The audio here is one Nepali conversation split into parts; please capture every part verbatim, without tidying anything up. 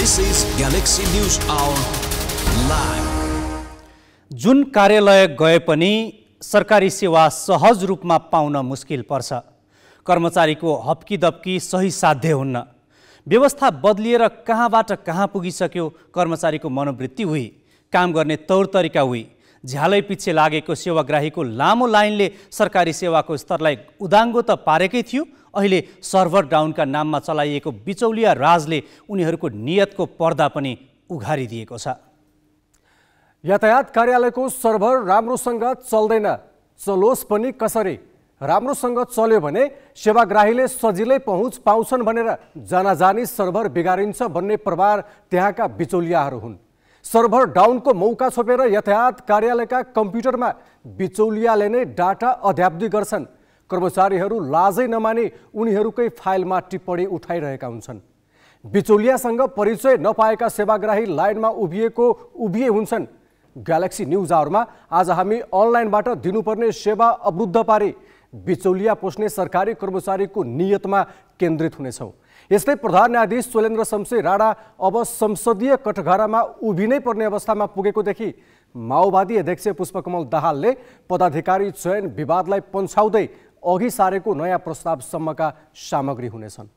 This is Galaxy News Hour Live. जुन कार्यालय गए पनि सरकारी सेवा सहज रूपमा पाउन मुस्किल पर्छ। कर्मचारीको हप्की-दप्की सही साध्य हुन्न। व्यवस्था बदलिएर कहाँबाट कहाँ पुगिसक्यो, कर्मचारीको मनोवृत्ति उही, काम गर्ने तौर तरिका उही। झ्यालै पछि लागेको सेवाग्राहीको लामो लाइनले सरकारी सेवाको स्तरलाई उदाङ्गो त पारेकै थियो, अहिले सर्भर डाउनका नाममा चलाइएको बिचौलिया राजले उनीहरूको नियतको पर्दा पनि उघारिदिएको छ। यातायात कार्यालयको सर्भर राम्रोसँग चल्दैन, चलोस् पनि कसरी? राम्रोसँग चल्यो भने सेवाग्राहीले सजिलै पहुँच पाउँछन् भनेर जानाजानी सर्भर बिगारिन्छ भन्ने प्रभार त्यहाँका बिचौलियाहरू हुन्। सर्भर डाउनको मौका छोपेर यातायात कार्यालयका कम्प्युटरमा बिचौलियाले नै डाटा अध्याप्ति गर्छन्। कर्मचारीहरू लाजै नमानी उनीहरूकै फाइलमा टिप्पणी उठाइरहेका हुन्छन्। बिचौलियासँग परिचय नपाएका सेवाग्राही लाइनमा उभिएको उभिए हुन्छन्। ग्यालेक्सी न्युज आवरमा आज हामी अनलाइनबाट दिनुपर्ने सेवा अवरुद्ध पारी बिचौलिया पोस्ने सरकारी कर्मचारीको नियतमा केन्द्रित हुनेछौँ। यस्तै प्रधान न्यायाधीश चोलेन्द्र शमशेर राणा अब संसदीय कठघरामा उभिनै पर्ने अवस्थामा पुगेको देखि माओवादी अध्यक्ष पुष्पकमल दाहालले पदाधिकारी चयन विवादलाई पन्छाउँदै अघि सारेको नयाँ प्रस्तावसम्मका सामग्री हुनेछन्।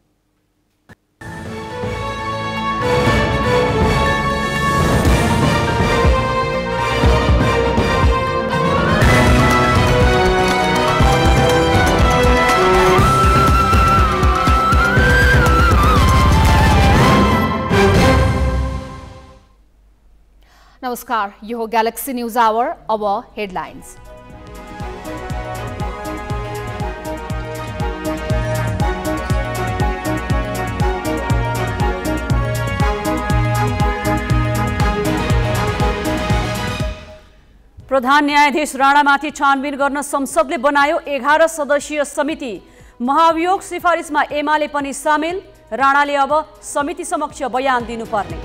नमस्कार, यो हो ग्यालेक्सी न्युज आवर। अब हेडलाइन्स। प्रधान न्यायाधीश राणामाथि छानबिन गर्न संसदले बनायो एघार सदस्यीय समिति। महाभियोग सिफारिसमा एमाले पनि सामेल। राणाले अब समिति समक्ष बयान दिनुपर्ने।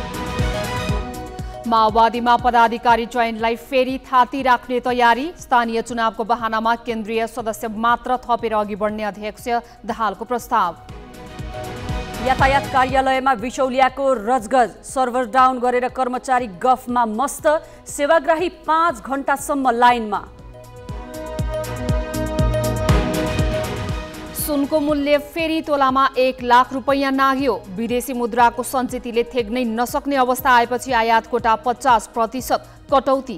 माओवादीमा पदाधिकारी चयनलाई फेरि थाती राख्ने तयारी। स्थानीय चुनावको बहानामा केन्द्रीय सदस्य मात्र थपेर अघि बढ्ने अध्यक्ष दाहालको प्रस्ताव। यातायात कार्यालयमा बिचौलियाको रजगज। सर्भर डाउन गरेर कर्मचारी गफमा मस्त। सेवाग्राही पाँच घण्टासम्म लाइनमा। सुनको मूल्य फेरि तोलामा एक लाख रुपैयाँ नाग्यो। विदेशी मुद्राको सञ्चितले थेग्नै नसक्ने अवस्था आएपछि आयात कोटा पचास प्रतिशत कटौती।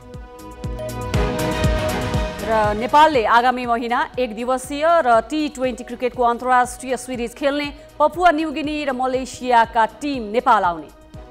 र नेपालले आगामी महिना एक दिवसीय र टी ट्वेन्टी क्रिकेटको अन्तर्राष्ट्रिय सिरिज खेल्ने। पपुवा न्युगिनी र मलेसियाका टिम नेपाल आउने।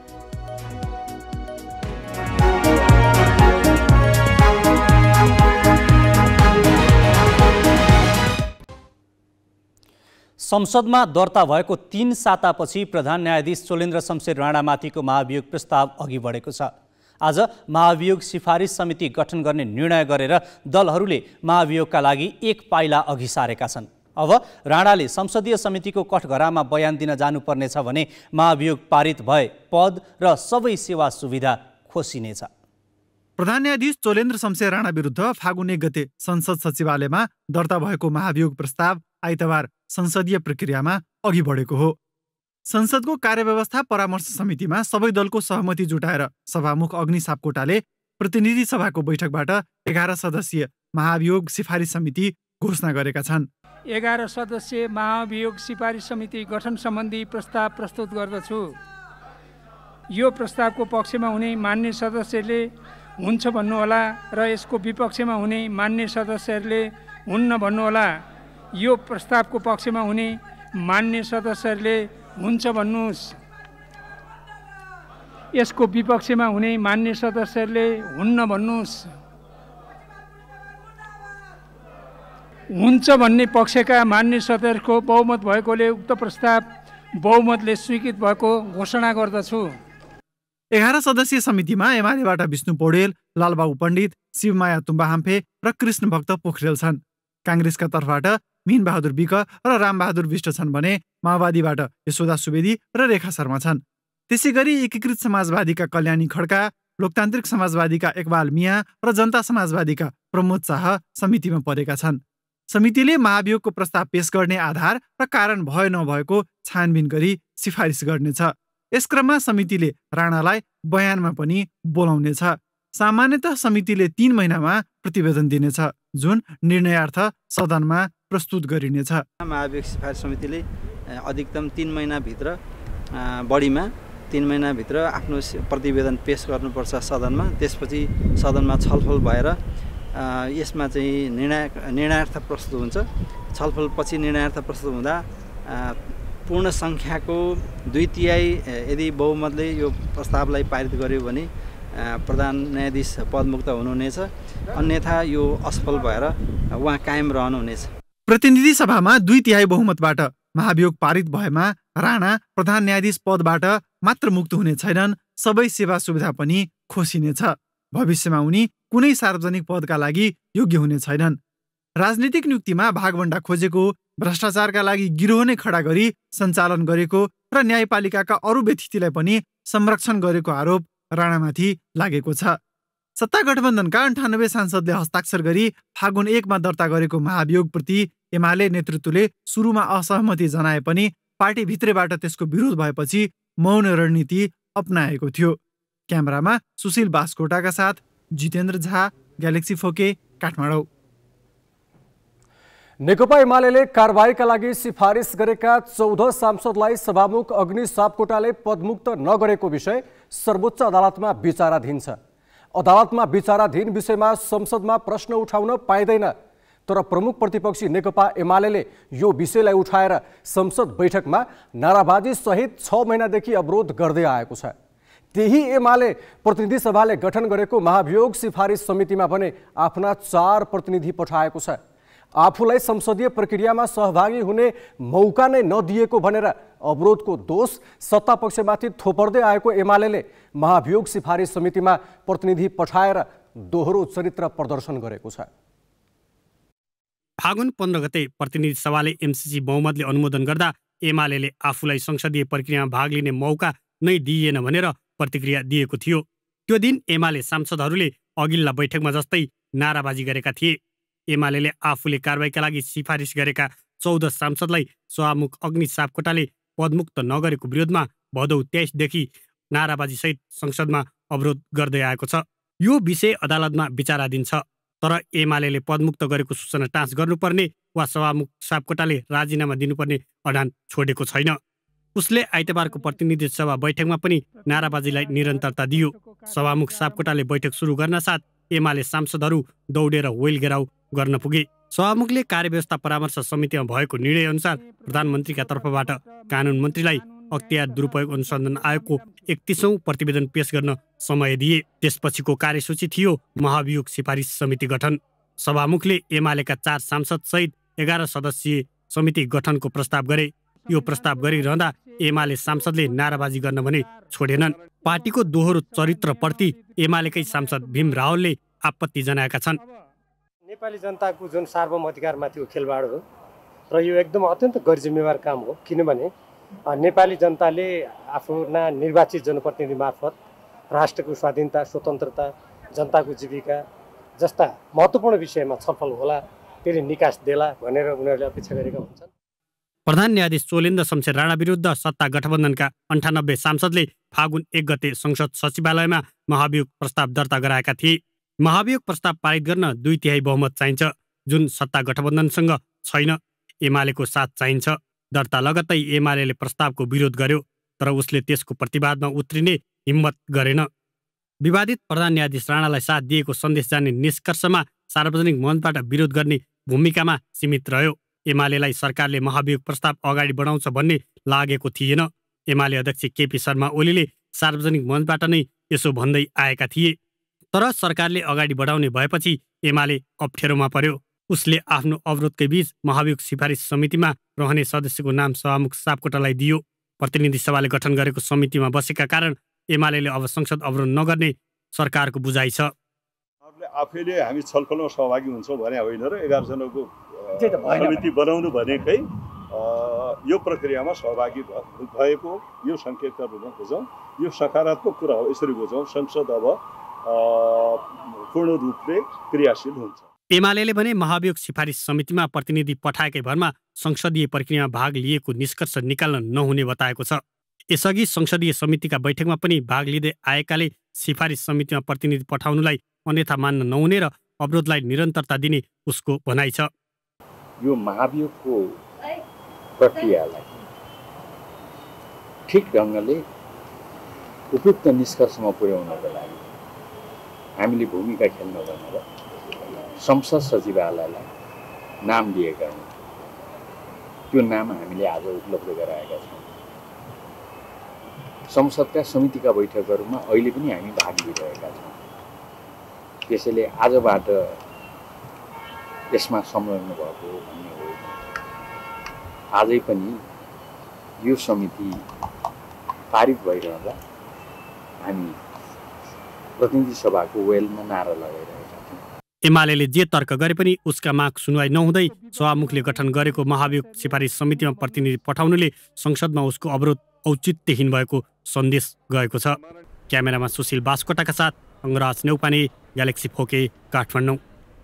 संसदमा दर्ता भएको तीन सातापछि प्रधान न्यायाधीश चोलेन्द्र शमशेर राणामाथिको महाभियोग प्रस्ताव अघि बढेको छ। आज महाभियोग सिफारिस समिति गठन गर्ने निर्णय गरेर दलहरूले महाभियोगका लागि एक पाइला अघि सारेका छन्। अब राणाले संसदीय समितिको कठघरामा बयान दिन जानुपर्नेछ भने महाभियोग पारित भए पद र सबै सेवा सुविधा खोसिनेछ। प्रधान न्यायाधीश चोलेन्द्र शमशेर राणा विरुद्ध फागुन एक गते संसद सचिवालयमा दर्ता भएको महाभियोग प्रस्ताव आइतबार संसदीय प्रक्रियामा अघि बढेको हो। संसदको कार्यव्यवस्था परामर्श समितिमा सबै दलको सहमति जुटाएर सभामुख अग्नि सापकोटाले प्रतिनिधि सभाको बैठकबाट एघार सदस्यीय महाभियोग सिफारिस समिति घोषणा गरेका छन्। एघार सदस्यीय महाभियोग सिफारिस समिति गठन सम्बन्धी प्रस्ताव प्रस्तुत गर्दछु। यो प्रस्तावको पक्षमा हुने मान्य सदस्यले हुन्छ भन्नुहोला र यसको विपक्षमा हुने मान्य सदस्यहरूले हुन्न भन्नुहोला। यो प्रस्तावको पक्षमा हुने मान्य सदस्यहरूले हुन्छ भन्नुहोस्। यसको विपक्षमा हुने मान्य सदस्यहरूले हुन्न भन्नुहोस्। हुन्छ भन्ने पक्षका मान्य सदस्यको बहुमत भएकोले उक्त प्रस्ताव बहुमतले स्वीकृत भएको घोषणा गर्दछु। एघार सदस्यीय समितिमा एमालेबाट विष्णु पौडेल, लालबाबु पण्डित, शिवमाया तुम्बाहाम्फे र कृष्ण भक्त पोखरेल छन्। काङ्ग्रेसका तर्फबाट मीनबहादुर विक र रामबहादुर विष्ट छन् भने माओवादीबाट यशोदा सुवेदी र रेखा शर्मा छन्। त्यसै गरी एकीकृत समाजवादीका कल्याणी खड्का, लोकतान्त्रिक समाजवादीका इकबाल मिया र जनता समाजवादीका प्रमोद शाह समितिमा परेका छन्। समितिले महाभियोगको प्रस्ताव पेश गर्ने आधार र कारण भए नभएको छानबिन गरी सिफारिस गर्नेछ। यस क्रममा समितिले राणालाई बयानमा पनि बोलाउनेछ। सामान्यतः समितिले तीन महिनामा प्रतिवेदन दिनेछ, जुन निर्णयार्थ सदनमा प्रस्तुत गरिनेछ। महाभियोग सिफारिस समितिले अधिकतम तीन महिनाभित्र बढीमा तीन महिनाभित्र आफ्नो प्रतिवेदन पेश गर्नुपर्छ सदनमा। त्यसपछि सदनमा छलफल भएर यसमा चाहिँ निर्णय निर्णयार्थ प्रस्तुत हुन्छ। छलफलपछि निर्णयार्थ प्रस्तुत हुँदा पूर्ण सङ्ख्याको दुई तिहाई यदि बहुमतले यो प्रस्तावलाई पारित गर्यो भने प्रधान न्यायाधीश पदमुक्त हुनुहुनेछ, अन्यथा यो असफल भएर उहाँ कायम रहनुहुनेछ। प्रतिनिधि सभामा दुई तिहाई बहुमतबाट महाभियोग पारित भएमा राणा प्रधान न्यायाधीश पदबाट मात्र मुक्त हुने छैनन्, सबै सेवा सुविधा पनि खोसिनेछ। भविष्यमा उनी कुनै सार्वजनिक पदका लागि योग्य हुने छैनन्। राजनीतिक नियुक्तिमा भागभण्डा खोजेको, भ्रष्टाचारका लागि गिरोह नै खडा गरी सञ्चालन गरेको र न्यायपालिकाका अरू व्यक्तिलाई पनि संरक्षण गरेको आरोप राणामाथि लागेको छ। सत्ता गठबन्धनका अन्ठानब्बे सांसदले हस्ताक्षर गरी फागुन एकमा दर्ता गरेको महाभियोगप्रति एमाले नेतृत्वले सुरुमा असहमति जनाए पनि पार्टीभित्रैबाट त्यसको विरोध भएपछि मौन रणनीति अपनाएको थियो। क्यामेरामा सुशील बास्कोटाका साथ जितेन्द्र झा, ग्यालेक्सी फोके, काठमाडौँ। नेकपा एमाले कारबाहीका लागि सिफारिस गरेका चौध सांसदलाई सभामुख अग्नि सापकोटाले पदमुक्त नगरेको विषय सर्वोच्च अदालतमा विचाराधीन छ। अदालतमा विचाराधीन विषयमा संसदमा प्रश्न उठाउन पाइँदैन, तर प्रमुख प्रतिपक्षी नेकपा एमाले यो विषयलाई उठाएर संसद बैठकमा नाराबाजी सहित छ महिनादेखि अवरोध गर्दै आएको छ। त्यही एमाले प्रतिनिधि सभाले गठन गरेको महाभियोग सिफारिस समितिमा भने आफ्ना चार प्रतिनिधि पठाएको छ। आफूलाई संसदीय प्रक्रियामा सहभागी हुने मौका नै नदिएको भनेर अवरोधको दोष सत्तापक्षमाथि थोपर्दै आएको एमाले महाभियोग सिफारिस समितिमा प्रतिनिधि पठाएर दोहोरो चरित्र प्रदर्शन गरेको छ। फागुन पन्ध्र गते प्रतिनिधि सभाले एमसिसी बहुमतले अनुमोदन गर्दा एमाले आफूलाई संसदीय प्रक्रियामा भाग लिने मौका नै दिइएन भनेर प्रतिक्रिया दिएको थियो। त्यो दिन एमाले सांसदहरूले अघिल्ला बैठकमा जस्तै नाराबाजी गरेका थिए। एमाले आफूले कारबाहीका लागि सिफारिस गरेका चौध सांसदलाई सभामुख अग्नि सापकोटाले पदमुक्त नगरेको विरोधमा भदौ तेइसदेखि नाराबाजीसहित संसदमा अवरोध गर्दै आएको छ। यो विषय अदालतमा विचाराधीन छ, तर एमाले पदमुक्त गरेको सूचना टाँच गर्नुपर्ने वा सभामुख सापकोटाले राजीनामा दिनुपर्ने अडान छोडेको छैन। उसले आइतबारको प्रतिनिधि सभा बैठकमा पनि नाराबाजीलाई निरन्तरता दियो। सभामुख सापकोटाले बैठक सुरु गर्न साथ एमाले सांसदहरू दौडेर वेल घेराउ गर्न पुगे। सभामुखले कार्यव्यवस्था परामर्श समितिमा भएको निर्णय अनुसार प्रधानमन्त्रीका तर्फबाट कानुन मन्त्रीलाई अख्तियार दुरुपयोग अनुसन्धान आयोगको एकतिसौँ प्रतिवेदन पेश गर्न समय दिए। त्यसपछिको कार्यसूची थियो महाभियोग सिफारिस समिति गठन। सभामुखले एमालेका चार सांसद सहित एघार सदस्यीय समिति गठनको प्रस्ताव गरे। यो प्रस्ताव गरिरहँदा एमाले सांसदले नाराबाजी गर्न भने छोडेनन्। पार्टीको दोहोरो चरित्रप्रति एमालेकै सांसद भीम रावलले आपत्ति जनाएका छन्। नेपाली जनताको जुन सार्वभौम अधिकारमाथिको खेलवाड हो र यो एकदम अत्यन्त गैरजिम्मेवार काम हो, किनभने नेपाली जनताले आफ्ना निर्वाचित जनप्रतिनिधि मार्फत राष्ट्रको स्वाधीनता, स्वतन्त्रता, जनताको जीविका जस्ता महत्त्वपूर्ण विषयमा छलफल होला, त्यसले निकास देला भनेर उनीहरूले अपेक्षा गरेका हुन्छन्। प्रधान न्यायाधीश चोलेन्द्र शमशेर राणा विरुद्ध सत्ता गठबन्धनका अन्ठानब्बे सांसदले फागुन एक गते संसद सचिवालयमा महाभियोग प्रस्ताव दर्ता गराएका थिए। महाभियोग प्रस्ताव पारित गर्न दुई तिहाई बहुमत चाहिन्छ, जुन सत्ता गठबन्धनसँग छैन। एमालेको साथ चाहिन्छ। दर्ता लगत्तै एमाले प्रस्तावको विरोध गर्यो, तर उसले त्यसको प्रतिवादमा उत्रिने हिम्मत गरेन। विवादित प्रधान न्यायाधीश राणालाई साथ दिएको सन्देश जाने निष्कर्षमा सार्वजनिक मञ्चबाट विरोध गर्ने भूमिकामा सीमित रह्यो। एमालेलाई सरकारले महाभियोग प्रस्ताव अगाडि बढाउँछ भन्ने लागेको थिएन। एमाले अध्यक्ष केपी शर्मा ओलीले सार्वजनिक मञ्चबाट नै यसो भन्दै आएका थिए, तर सरकारले अगाडि बढाउने भएपछि एमाले अप्ठ्यारोमा पर्यो। उसले आफ्नो अवरोधकै बीच महाभियोग सिफारिस समितिमा रहने सदस्यको नाम सभामुख सापकोटालाई दियो। प्रतिनिधि सभाले गठन गरेको समितिमा बसेका कारण एमाले अब संसद अवरोध नगर्ने सरकारको बुझाइ छ। आफैले हामी छलफलमा सहभागी हुन्छौँ भने होइन र एघार जनाको समिति बनाउनु भनेकै यो प्रक्रियामा सहभागी भएको यो सङ्केतका रूपमा बुझौँ। यो सकारात्मक कुरा हो, यसरी बुझौँ। संसद अब पूर्ण रूपले क्रियाशील हुन्छ। एमाले भने महाभियोग सिफारिस समितिमा प्रतिनिधि पठाएकै भरमा संसदीय प्रक्रियामा भाग लिएको निष्कर्ष निकाल्न नहुने बताएको छ। यसअघि संसदीय समितिका बैठकमा पनि भाग लिँदै आएकाले सिफारिस समितिमा प्रतिनिधि पठाउनुलाई अन्यथा मान्न नहुने र अवरोधलाई निरन्तरता दिने उसको भनाइ छ। यो महाभियोगको प्रक्रियालाई ठिक ढङ्गले उपयुक्त निष्कर्षमा पुर्याउनको लागि हामीले भूमिका खेल्न भनेर संसद सचिवालयलाई नाम दिएका हौँ। त्यो नाम हामीले आज उपलब्ध गराएका छौँ। संसदका समितिका बैठकहरूमा अहिले पनि हामी भाग लिइरहेका छौँ। त्यसैले आजबाट यसमा संलग्न भएको भन्ने होइन। आजै पनि यो समिति पारित भइरहँदा हामी प्रतिनिधि सभाको वेलमा नारा लगाइरहेका छौँ। एमाले जे तर्क गरे पनि उसका माग सुनवाई नहुँदै सभामुखले गठन गरेको महाभियोग सिफारिस समितिमा प्रतिनिधि पठाउनुले संसदमा उसको अवरोध औचित्यहीन भएको सन्देश गएको छ। क्यामेरामा सुशील बास्कोटाका साथ अङ्गराज नेउपाने, ग्यालेक्सी फोके, काठमाडौँ।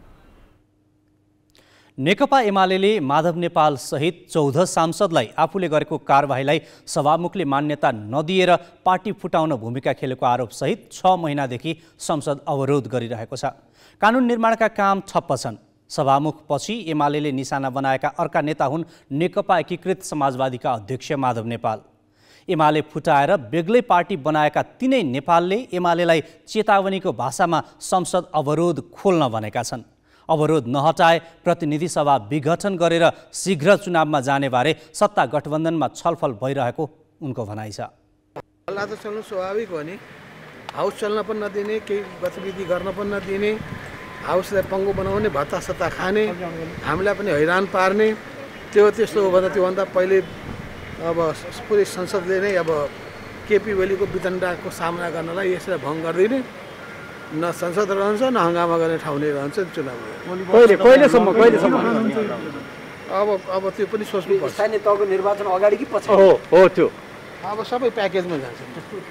नेकपा एमाले माधव नेपाल सहित चौध सांसदलाई आफूले गरेको कारबाहीलाई सभामुखले मान्यता नदिएर पार्टी फुटाउन भूमिका खेलेको आरोप सहित छ महिनादेखि संसद अवरोध गरिरहेको छ। कानुन निर्माणका काम ठप्प छन्। सभामुखपछि एमाले निशाना बनाएका अर्का नेता हुन् नेकपा एकीकृत समाजवादीका अध्यक्ष माधव नेपाल। एमाले फुटाएर बेग्लै पार्टी बनाएका तिनै नेपालले एमालेलाई चेतावनीको भाषामा संसद अवरोध खोल्न भनेका छन्। अवरोध नहटाए प्रतिनिधि सभा विघटन गरेर शीघ्र चुनावमा जाने बारे सत्ता गठबन्धनमा छलफल भइरहेको उनको भनाइ छ। हल्ला त चल्नु स्वाभाविक हो नि। हाउस चल्न पनि नदिने, केही गतिविधि गर्न पनि नदिने, हाउसलाई पङ्गो बनाउने, भत्ता सत्ता खाने, हामीलाई पनि हैरान पार्ने। त्यो त्यस्तो हो भन्दा त्योभन्दा पहिले अब पुरै संसदले नै अब केपी ओलीको वितण्डाको सामना गर्नलाई यसलाई भङ्ग गरिदिने, न संसद रहन्छ न हङ्गामा गर्ने ठाउँ नै रहन्छ चुनावमा। कहिले कहिलेसम्म कहिलेसम्म अब अब त्यो पनि सोच्नुपर्छ। स्थानीय तहको निर्वाचन अगाडि कि पछि हो हो त्यो अब सबै प्याकेजमा जान्छ।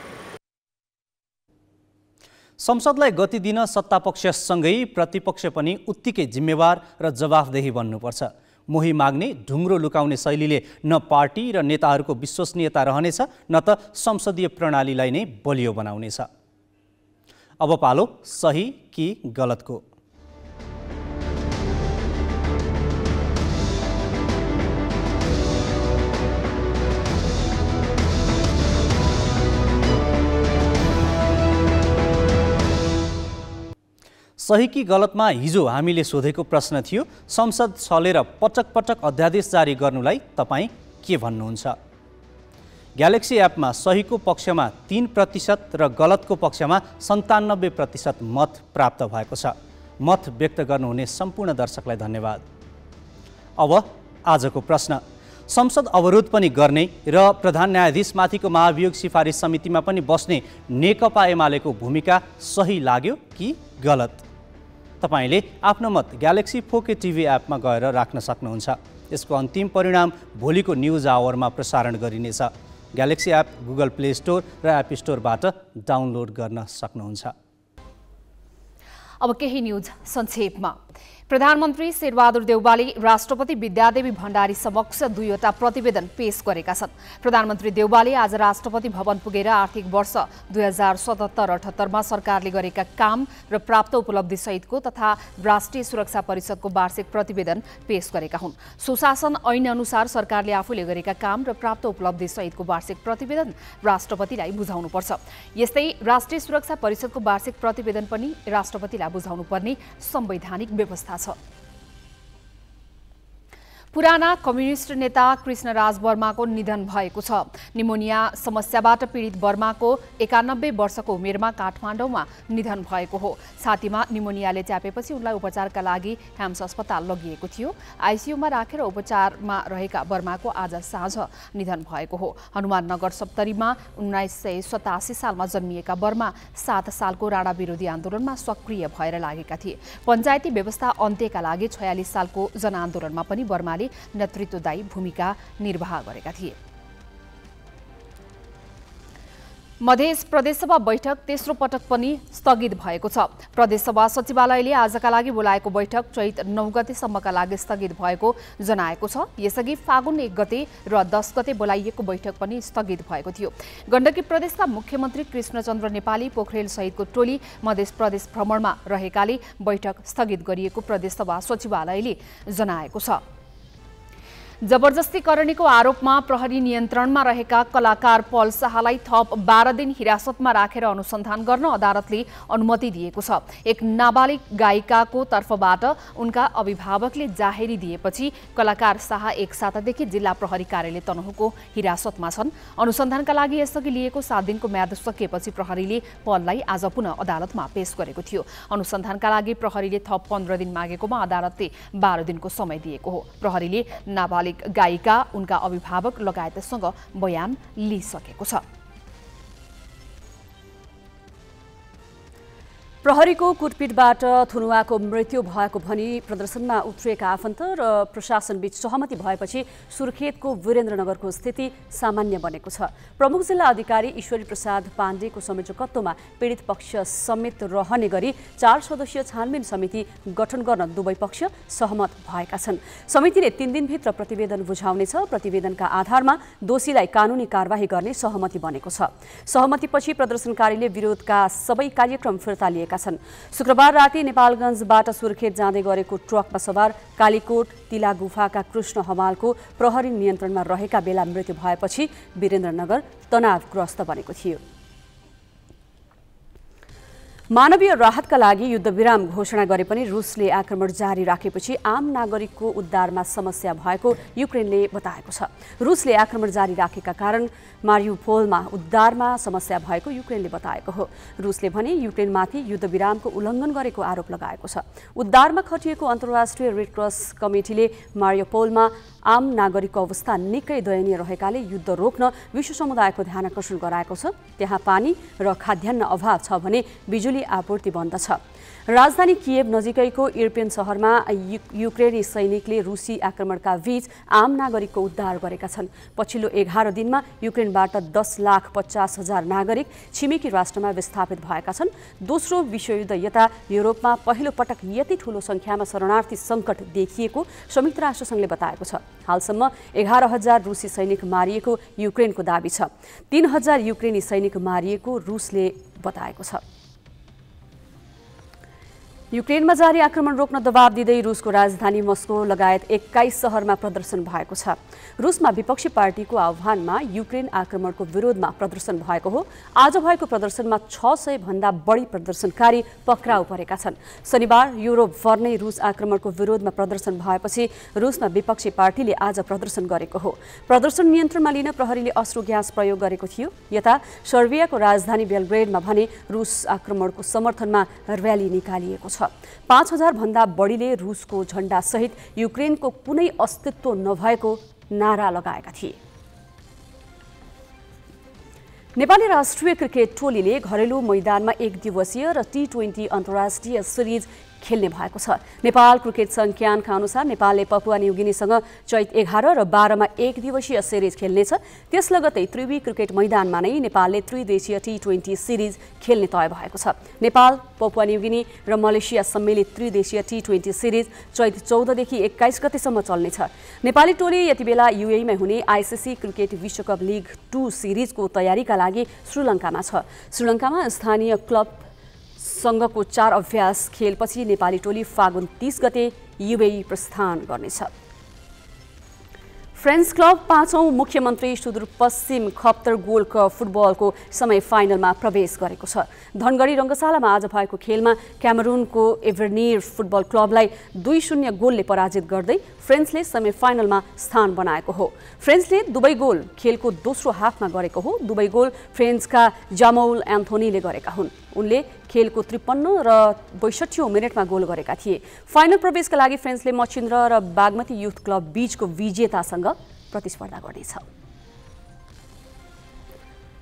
संसदलाई गति दिन सत्तापक्षसँगै प्रतिपक्ष पनि उत्तिकै जिम्मेवार र जवाफदेही बन्नुपर्छ। मोही माग्ने, ढुङ्ग्रो लुकाउने शैलीले न पार्टी र नेताहरूको विश्वसनीयता रहनेछ न त संसदीय प्रणालीलाई नै बलियो बनाउनेछ। अब पालो सही कि गलतको। सही कि गलतमा हिजो हामीले सोधेको प्रश्न थियो, संसद छलेर पटक पटक अध्यादेश जारी गर्नुलाई तपाईँ के भन्नुहुन्छ? ग्यालेक्सी एपमा सहीको पक्षमा तीन प्रतिशत र गलतको पक्षमा सन्तानब्बे प्रतिशत मत प्राप्त भएको छ। मत व्यक्त गर्नुहुने सम्पूर्ण दर्शकलाई धन्यवाद। अब आजको प्रश्न, संसद अवरोध पनि गर्ने र प्रधान न्यायाधीशमाथिको महाभियोग सिफारिस समितिमा पनि बस्ने नेकपा एमालेको भूमिका सही लाग्यो कि गलत? तपाईले आफ्नो मत ग्यालेक्सी फोके टिभी एपमा गएर राख्न सक्नुहुन्छ। यसको अन्तिम परिणाम भोलिको न्युज आवरमा प्रसारण गरिनेछ। Galaxy app Google play store र एप स्टोरबाट डाउनलोड गर्न सक्नुहुन्छ। अब केही न्युज संक्षेपमा। प्रधानमन्त्री शेरबहादुर देउवाले राष्ट्रपति विद्यादेवी भण्डारी समक्ष दुईवटा प्रतिवेदन पेश गरेका छन्। प्रधानमन्त्री देउवाले आज राष्ट्रपति भवन पुगेर आर्थिक वर्ष दुई हजार सतहत्तर अठहत्तरमा सरकारले गरेका काम र प्राप्त उपलब्धि सहितको तथा राष्ट्रिय सुरक्षा परिषदको वार्षिक प्रतिवेदन पेश गरेका हुन्। सुशासन ऐन अनुसार सरकारले आफूले गरेका काम र प्राप्त उपलब्धि सहितको वार्षिक प्रतिवेदन राष्ट्रपतिलाई बुझाउनुपर्छ। यस्तै राष्ट्रिय सुरक्षा परिषदको वार्षिक प्रतिवेदन पनि राष्ट्रपतिलाई बुझाउनुपर्ने संवैधानिक व्यवस्था छ। पुराना कम्युनिस्ट नेता कृष्णराज वर्माको निधन भएको छ। निमोनिया समस्याबाट पीडित वर्माको एकानब्बे वर्षको उमेरमा काठमाडौँमा निधन भएको हो। छातीमा निमोनियाले च्यापेपछि उनलाई उपचारका लागि ह्याम्स अस्पताल लगिएको थियो। आइसियुमा राखेर उपचारमा रहेका वर्माको आज साँझ निधन भएको हो। हनुमाननगर सप्तरीमा उन्नाइस सय सतासी सालमा जन्मिएका वर्मा सात सालको राणा विरोधी आन्दोलनमा सक्रिय भएर लागेका थिए। पञ्चायती व्यवस्था अन्त्यका लागि छयालिस सालको जनआन्दोलनमा पनि वर्मा नेतृत्वदायी भूमिका निर्वाह गरेका थिए। मध्य प्रदेशसभा बैठक तेस्रो पटक पनि स्थगित भएको छ। प्रदेशसभा सचिवालयले आजका लागि बोलाएको बैठक चैत नौ गतेसम्मका लागि स्थगित भएको जनाएको छ। यसअघि फागुन एक गते र दस गते बोलाइएको बैठक पनि स्थगित भएको थियो। गण्डकी प्रदेशका मुख्यमन्त्री कृष्णचन्द्र नेपाली पोखरेल सहितको टोली मध्य प्रदेश भ्रमणमा रहेकाले बैठक स्थगित गरिएको प्रदेशसभा सचिवालयले जनाएको छ। जबरजस्ती करणीको आरोपमा प्रहरी नियन्त्रणमा रहेका कलाकार पल शाहलाई थप बाह्र दिन हिरासतमा राखेर अनुसन्धान गर्न अदालतले अनुमति दिएको छ। एक नाबालिग गायिकाको तर्फबाट उनका अभिभावकले जाहेरी दिएपछि कलाकार शाह एक सातादेखि जिल्ला प्रहरी कार्यालय तनहुँको हिरासतमा छन्। अनुसन्धानका लागि यसअघि लिएको सात दिनको म्याद सकिएपछि प्रहरीले पललाई आज पुनः अदालतमा पेश गरेको थियो। अनुसन्धानका लागि प्रहरीले थप पन्ध्र दिन मागेकोमा अदालतले बाह्र दिनको समय दिएको हो। प्रहरीले नाबालिग गायिका उनका अभिभावक लगायतसँग बयान लिइसकेको छ। प्रहरीको कुटपिटबाट थुनुवाको मृत्यु भएको भनी प्रदर्शनमा उत्रिएका आफन्त र प्रशासनबीच सहमति भएपछि सुर्खेतको वीरेन्द्रनगरको स्थिति सामान्य बनेको छ। प्रमुख जिल्ला अधिकारी ईश्वरी प्रसाद पाण्डेको संयोजकत्वमा पीडित पक्ष समेत रहने गरी चार सदस्यीय छानबिन समिति गठन गर्न दुवै पक्ष सहमत भएका छन्। समितिले तीन दिनभित्र प्रतिवेदन बुझाउनेछ। प्रतिवेदनका आधारमा दोषीलाई कानुनी कारबाही गर्ने सहमति बनेको छ। सहमतिपछि प्रदर्शनकारीले विरोधका सबै कार्यक्रम फिर्ता लिए छन्। शुक्रबार राति नेपालगञ्जबाट सुर्खेत जाँदै गरेको ट्रकमा सवार कालीकोट तिला गुफाका कृष्ण हमालको प्रहरी नियन्त्रणमा रहेका बेला मृत्यु भएपछि वीरेन्द्रनगर तनावग्रस्त बनेको थियो। मानवीय राहतका लागि युद्धविराम घोषणा गरे पनि रुसले आक्रमण जारी राखेपछि आम नागरिकको उद्धारमा समस्या भएको युक्रेनले बताएको छ। रुसले आक्रमण जारी राखेका कारण मारिउपोलमा उद्धारमा समस्या भएको युक्रेनले बताएको हो। रुसले भने युक्रेनमाथि युद्धविरामको उल्लङ्घन गरेको आरोप लगाएको छ। उद्धारमा खटिएको अन्तर्राष्ट्रिय रेड क्रस कमिटीले मारिउपोलमा आम नागरिकको अवस्था निकै दयनीय रहेकाले युद्ध रोक्न विश्व समुदायको ध्यान आकर्षण गराएको छ। त्यहाँ पानी र खाद्यान्न अभाव छ भने बिजुली आपूर्ति बन्द छ। राजधानी किएभ नजिकैको इर्पिन शहरमा युक्रेनी सैनिकले रुसी आक्रमणका बीच आम नागरिकको उद्धार गरेका छन्। पछिल्लो एघार दिनमा युक्रेनबाट दस लाख पचास हजार नागरिक छिमेकी राष्ट्रमा विस्थापित भएका छन्। दोस्रो विश्वयुद्ध यता युरोपमा पहिलो पटक यति ठूलो संख्यामा शरणार्थी सङ्कट देखिएको संयुक्त राष्ट्रसङ्घले बताएको छ। हालसम्म एघार हजार रुसी सैनिक मारिएको युक्रेनको दाबी छ। तीन हजार युक्रेनी सैनिक मारिएको रुसले बताएको छ। युक्रेनमा जारी आक्रमण रोक्न दबाब दिँदै रुसको राजधानी मस्को लगायत एक्काइस शहरमा प्रदर्शन भएको छ। रुसमा विपक्षी पार्टीको आह्वानमा युक्रेन आक्रमणको विरोधमा प्रदर्शन भएको हो। आज भएको प्रदर्शनमा छ सय भन्दा बढी प्रदर्शनकारी पक्राउ परेका छन्। शनिबार युरोपभर नै रुस आक्रमणको विरोधमा प्रदर्शन भएपछि रुसमा विपक्षी पार्टीले आज प्रदर्शन गरेको हो। प्रदर्शन नियन्त्रणमा लिन प्रहरीले अश्रु ग्यास प्रयोग गरेको थियो। यता सर्बियाको राजधानी बेलग्रेडमा भने रुस आक्रमणको समर्थनमा र्याली निकालिएको छ। पाँच हजार भन्दा बढीले रुसको झण्डा सहित युक्रेनको कुनै अस्तित्व नभएको नारा लगाएका थिए। नेपाली राष्ट्रिय क्रिकेट टोलीले घरेलु मैदानमा एक दिवसीय र टी ट्वेन्टी अन्तर्राष्ट्रिय सिरिज खेल्ने भएको छ। नेपाल क्रिकेट संज्ञानका अनुसार नेपालले पपुवा न्युगिनीसँग चैत एघार र बाह्रमा एक दिवसीय सिरिज खेल्नेछ। त्यस लगतै त्रिवी क्रिकेट मैदानमा नै नेपालले त्रिदेशीय टी ट्वेन्टी सिरिज खेल्ने तय भएको छ। नेपाल पपुवा न्युगिनी र मलेसिया सम्मिलित त्रिदेशीय टी ट्वेन्टी सिरिज चैत चौधदेखि एक्काइस गतेसम्म चल्नेछ। नेपाली टोली यति बेला युएईमा हुने आइसिसी क्रिकेट विश्वकप लिग टू सिरिजको तयारीका लागि श्रीलङ्कामा छ। श्रीलङ्कामा स्थानीय क्लब सँगको चार अभ्यास खेलपछि नेपाली टोली फागुन तीस गते युएई प्रस्थान गर्नेछ। फ्रेन्च क्लब पाँचौं मुख्यमन्त्री सुदूरपश्चिम खप्तर गोल्ड कप फुटबलको समय फाइनलमा प्रवेश गरेको छ। धनगढी रङ्गशालामा आज भएको खेलमा क्यामेरुनको एभरनियर फुटबल क्लबलाई दुई शून्य गोलले पराजित गर्दै फ्रेन्चले सेमी फाइनलमा स्थान बनाएको हो। फ्रेन्चले दुवै गोल खेलको दोस्रो हाफमा गरेको हो। दुवै गोल फ्रेन्चका जामौल एन्थोनीले गरेका हुन्। उनले खेलको त्रिपन्न र बैसठीौँ मिनटमा गोल गरेका थिए। फाइनल प्रवेशका लागि फ्रेन्चले मचिन्द्र र बागमती युथ क्लब बीचको विजेतासँग प्रतिस्पर्धा गर्नेछ।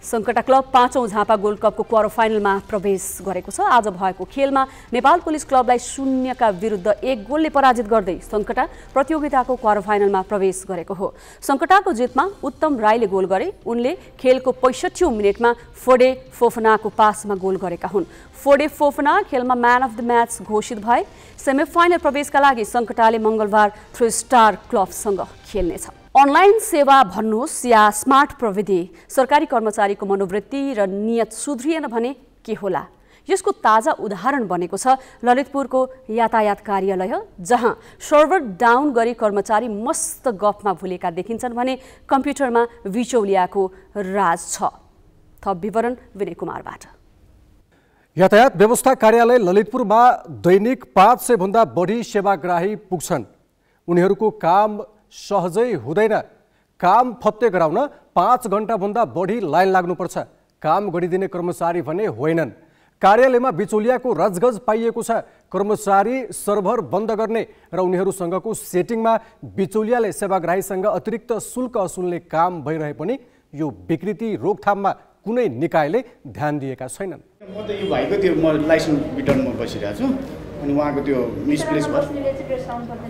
सङ्कटा क्लब पाँचौँ झापा गोल्ड कपको क्वार्टर फाइनलमा प्रवेश गरेको छ। आज भएको खेलमा नेपाल पुलिस क्लबलाई शून्यका विरुद्ध एक गोलले पराजित गर्दै सङ्कटा प्रतियोगिताको क्वार्टर फाइनलमा प्रवेश गरेको हो। सङ्कटाको जितमा उत्तम राईले गोल गरे। उनले खेलको पैँसठ्ठीौँ मिनेटमा फोडे फोफनाको पासमा गोल गरेका हुन्। फोडे फोफना खेलमा म्यान अफ द म्याच घोषित भए। सेमिफाइनल प्रवेशका लागि सङ्कटाले मङ्गलबार थ्री स्टार क्लबसँग खेल्नेछ। अनलाइन सेवा भन्नुहोस् या स्मार्ट प्रविधि, सरकारी कर्मचारीको मनोवृत्ति र नियत सुध्रिएन भने के होला? यसको ताजा उदाहरण बनेको छ ललितपुरको यातायात कार्यालय, जहाँ सर्भर डाउन गरी कर्मचारी मस्त गफमा भुलेका देखिन्छन् भने कम्प्युटरमा बिचौलियाको राज छ। थप विवरण विनय कुमारबाट। यातायात व्यवस्था कार्यालय ललितपुरमा दैनिक पाँच सय भन्दा बढी सेवाग्राही पुग्छन्। उनीहरूको काम सहजै हुँदैन। काम फत्ते गराउन पाँच घण्टाभन्दा बढी लाइन लाग्नुपर्छ। काम गरिदिने कर्मचारी भने होइनन्। कार्यालयमा बिचौलियाको रजगज पाइएको छ। कर्मचारी सर्भर बन्द गर्ने र उनीहरूसँगको सेटिङमा बिचौलियाले सेवाग्राहीसँग अतिरिक्त शुल्क असुल्ने काम भइरहे पनि यो विकृति रोकथाममा कुनै निकायले ध्यान दिएका छैनन्। म त यो भाइको त्यो म लाइसेन्स रिटर्नमा बसिरहेको छु अनि उहाँको त्यो मिसप्लेस भयो।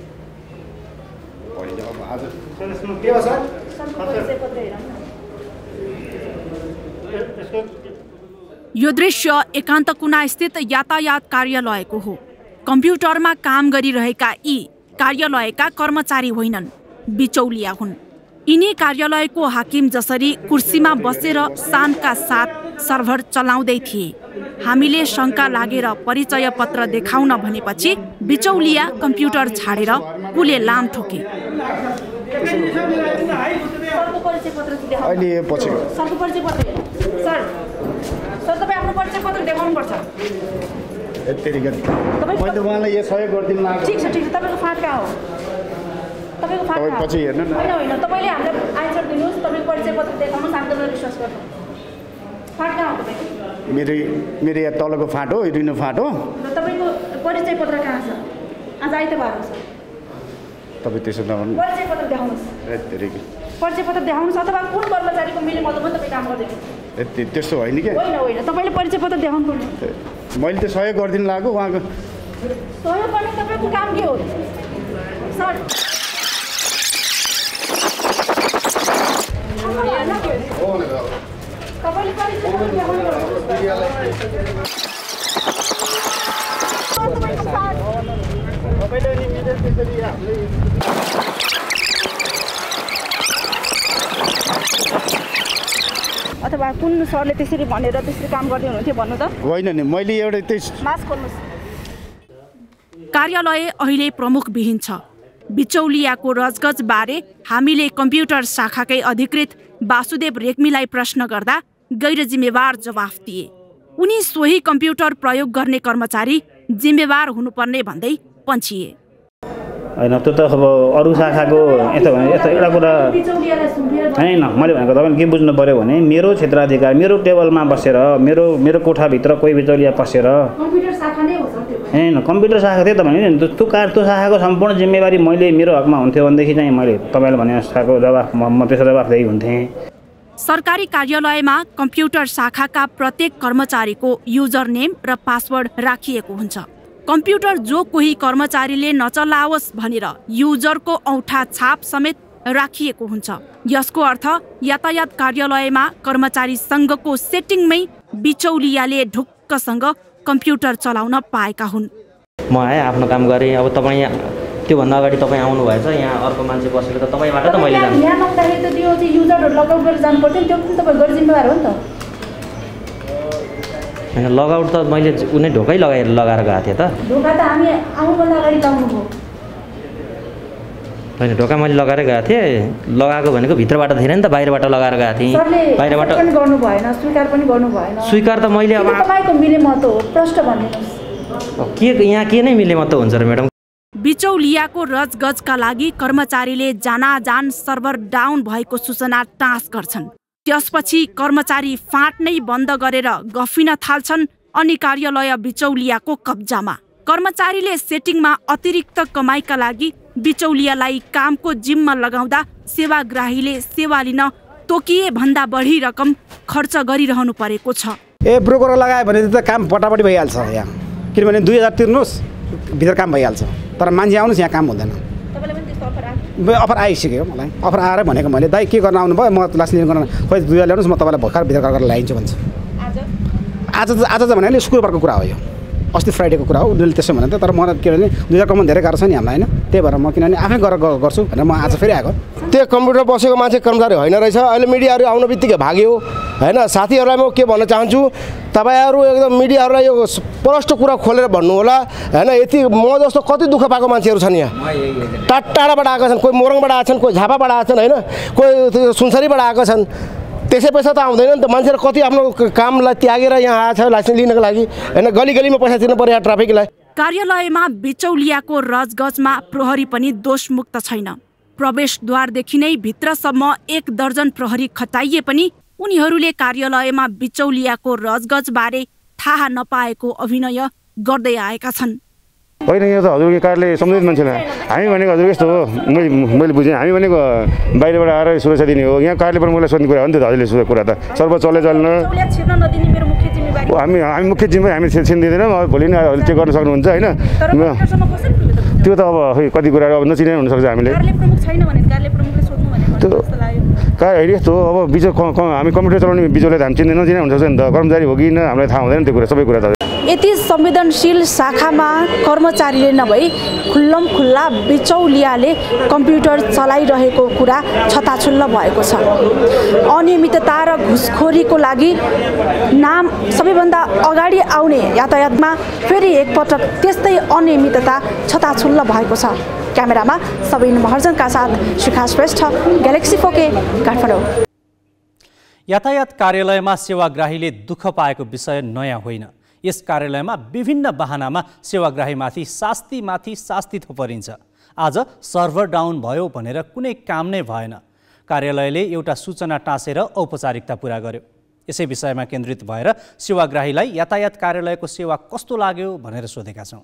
यो दृश्य एकान्त कुना स्थित यातायात कार्यालयको हो। कम्प्युटरमा काम गरिरहेका यी कार्यालयका कर्मचारी होइनन्, बिचौलिया हुन्। यिनी कार्यालयको हाकिम जसरी कुर्सीमा बसेर शानका साथ सर्भर चलाउँदै थिए। हामीले शङ्का लागेर परिचय पत्र देखाउन भनेपछि बिचौलिया कम्प्युटर छाडेर कुले लाम ठोके। अहिले पछि सरको परिचय पत्र सर सर तपाईँ आफ्नो परिचय पत्र देखाउनुपर्छ। यति गरी मैले त उहाँलाई यो सहयोग गरिदिनु लाग्यो। ठिक छ ठिक छ, तपाईँको फाँट कहाँ हो? तपाईँको फाँट कहाँ? पछि हेर्नु न। होइन होइन, तपाईँले हामीलाई आन्सर दिनुहोस्। तपाईँको परिचय पत्र देखाउनुहोस्, हामी तपाईँलाई विश्वास गर्छौँ। फाँट कहाँ हो तपाईँको? मेरो मेरो यहाँ तलको फाँट हो, रिनो फाँट हो। र तपाईँको परिचय पत्र कहाँ छ? आज आइतबार हो सर। तपाईँ त्यसो नगर्नु। परिचय पत्र देखाउनुहोस्। परिचय पत्र देखाउनुहोस् अथवा कुन कर्मचारीको मिले मतमा तपाईँ काम गर्दैछ? ए त्यस्तो होइन क्या। होइन होइन, तपाईँले परिचय पत्र देखाउनु पर्ने। मैले त सहयोग गरिदिनु लाग्यो उहाँको। सहयोग गर्ने तपाईँको काम के हो सर? तपाईँले परिचय पत्र देखाउनु पर्छ। अथवा कुन सरले त्यसरी भनेर त्यसरी काम गर्दै हुनुहुन्थ्यो भन्नु त? होइन नि, मैले एउटा त्यस मास्क खोल्नुहोस्। कार्यालय अहिले प्रमुख विहीन छ। बिचौलियाको रजगज बारे हामीले कम्प्युटर शाखाकै अधिकृत वासुदेव रेग्मीलाई प्रश्न गर्दा गैर जिम्मेवार जवाफ दिए। उनी सोही कम्प्युटर प्रयोग गर्ने कर्मचारी जिम्मेवार हुनुपर्ने भन्दै पन्छिए। होइन त्यो त अब अरू शाखाको यस्तो भने यस्तो एउटा कुरा होइन। मैले भनेको तपाईँले के बुझ्नु पऱ्यो भने मेरो क्षेत्राधिकार मेरो टेबलमा बसेर मेरो मेरो कोठाभित्र कोही बिचौलिया पसेर होइन कम्प्युटर शाखा थियो त भने त्यो कार त्यो शाखाको सम्पूर्ण जिम्मेवारी मैले मेरो हकमा हुन्थ्यो भनेदेखि चाहिँ मैले तपाईँले भने शाखाको जवाफ म त्यसको जवाफदेही हुन्थेँ। सरकारी कार्यालयमा कम्प्युटर शाखाका प्रत्येक कर्मचारीको युजर नेम र पासवर्ड राखिएको हुन्छ। कम्प्युटर जो कोही कर्मचारीले नचलाओस् भनेर युजरको औँठा छाप समेत राखिएको हुन्छ। यसको अर्थ यातायात कार्यालयमा कर्मचारीसँगको सेटिङमै बिचौलियाले ढुक्कसँग कम्प्युटर चलाउन पाएका हुन्। म आएँ, आफ्नो काम गरेँ। अब तपाईँ त्योभन्दा अगाडि तपाईँ आउनु भएछ, यहाँ अर्को मान्छे बसेको त तपाईँबाट त मैले जानु। यहाँ नहुँदाखेरि त त्यो चाहिँ युजरहरू लगआउट गरेर जानु पर्थ्यो नि, त्यो पनि तपाईँ गैर जिम्मेवार हो नि त। होइन लगआउट त मैले उनी ढोकै लगाएर लगाएर गएको थिएँ त। ढोका त हामी आउनुभन्दा अगाडि पाउनुभयो। होइन ढोका मैले लगाएर गएको थिएँ। लगाएको भनेको भित्रबाट थिएन नि त, बाहिरबाट लगाएर गएको थिएँ। बाहिरबाट पनि गर्नु भएन, स्वीकार पनि गर्नु भएन। स्वीकार त मैले अब तपाईँको मिले मत हो, प्रश्न भनिदिनुहोस्। के यहाँ के नै मिले मत हुन्छ र म्याडम? बिचौलियाको रजगजका लागि कर्मचारीले जानाजान सर्भर डाउन भएको सूचना टाँस गर्छन्। त्यसपछि कर्मचारी फाँट नै बन्द गरेर गफिन थाल्छन् अनि कार्यालय बिचौलियाको कब्जामा। कर्मचारीले सेटिङमा अतिरिक्त कमाइका लागि बिचौलियालाई कामको जिम्मा लगाउँदा सेवाग्राहीले सेवा लिन तोकिए भन्दा बढी रकम खर्च गरिरहनु परेको छ। ए ब्रोकर लगायो भने त काम पटापटी भइहाल्छ यहाँ, किनभने दुई हजार तिर्नुहोस् भित्र काम भइहाल्छ, तर मान्छे आउनुहोस् यहाँ काम हुँदैन। अफर आइसक्यो मलाई, अफर आएर भनेको मैले दाइ के गर्न आउनुभयो, म लाइसेन्स गर्न खोइ दुई हजार ल्याउनुहोस् म तपाईँलाई भर्खर भित्र गरेर ल्याइदिन्छु भन्छ। आज आज त भने अहिले शुक्रबारको कुरा हो, यो अस्ति फ्राइडेको कुरा हो। उनीहरूले त्यसो भने त, तर मलाई किनभने दुई हजार कमाउनु धेरै गाह्रो छ नि हामीलाई होइन, त्यही भएर म किनभने आफै गरेर गर्छु भनेर म आज फेरि आएको। त्यो कम्प्युटर बसेको मान्छे कर्मचारी होइन रहेछ। अहिले मिडियाहरू आउनु बित्तिकै भाग्यो होइन। साथीहरूलाई म के भन्न चाहन्छु, तपाईँहरू एकदम मिडियाहरूलाई यो प्रष्ट कुरा खोलेर भन्नु होला होइन। यति म जस्तो कति दुःख पाएको मान्छेहरू छन् यहाँ, टाढा टाढाबाट आएका छन्, कोही मोरङबाट आएका छन्, कोही झापाबाट आएका छन् होइन, कोही सुनसरीबाट आएका छन्। त्यसै पैसा त आउँदैन नि त, मान्छेले कति आफ्नो कामलाई त्यागेर यहाँ आएको छ लाइसेन्स लिनको लागि होइन। गली गलीमा पैसा तिर्नु पर्यो ट्राफिकलाई। कार्यालयमा बिचौलियाको रजगजमा प्रहरी पनि दोषमुक्त छैन। प्रवेशद्वारदेखि नै भित्रसम्म एक दर्जन प्रहरी खटाइए पनि उनीहरूले कार्यालयमा बिचौलियाको रजगजबारे थाहा नपाएको अभिनय गर्दै आएका छन्। होइन, यहाँ त हजुरको कार्यालय सम्बन्धित मान्छेलाई हामी भनेको हजुर यस्तो हो, मैले मैले बुझेँ, हामी भनेको बाहिरबाट आएर सुरक्षा दिने हो। यहाँ कार्यालयबाट मलाई सोध्ने कुरा हो नि त हजुरले कुरा त सर्व चले चल्न हामी हामी मुख्य जिम्मेवारी हामी छिन दिँदैनौँ। भोलि नै चेक गर्न सक्नुहुन्छ होइन। त्यो त अब खै कति कुरा अब नचिने हुनसक्छ हामीले। त्यो कहाँ हेरी यस्तो हो, अब बिचो हामी कम्प्युटर चलाउने बिचौले हामी चिन्ने नचिने हुनसक्छ नि त, कर्मचारी हो कि न हामीलाई थाहा हुँदैन त्यो कुरा, सबै कुरा त। यति संवेदनशील शाखामा कर्मचारीले नभई खुल्लम खुल्ला बिचौलियाले कम्प्युटर चलाइरहेको कुरा छताछुल्ल भएको छ। अनियमितता र घुसखोरीको लागि नाम सबैभन्दा अगाडि आउने यातायातमा फेरि एकपटक त्यस्तै अनियमितता छताछुल्ल भएको छ। क्यामेरामा सबिन महर्जनका साथ शिखा श्रेष्ठ, ग्यालेक्सी फोके, काठमाडौँ। यातायात कार्यालयमा सेवाग्राहीले दुःख पाएको विषय नयाँ होइन। यस कार्यालयमा विभिन्न बहानामा सेवाग्राहीमाथि शास्तिमाथि शास्ति थोपरिन्छ। आज सर्भर डाउन भयो भनेर कुनै काम नै भएन। कार्यालयले एउटा सूचना टाँसेर औपचारिकता पुरा गर्यो। यसै विषयमा केन्द्रित भएर सेवाग्राहीलाई यातायात कार्यालयको सेवा कस्तो लाग्यो भनेर सोधेका छौँ।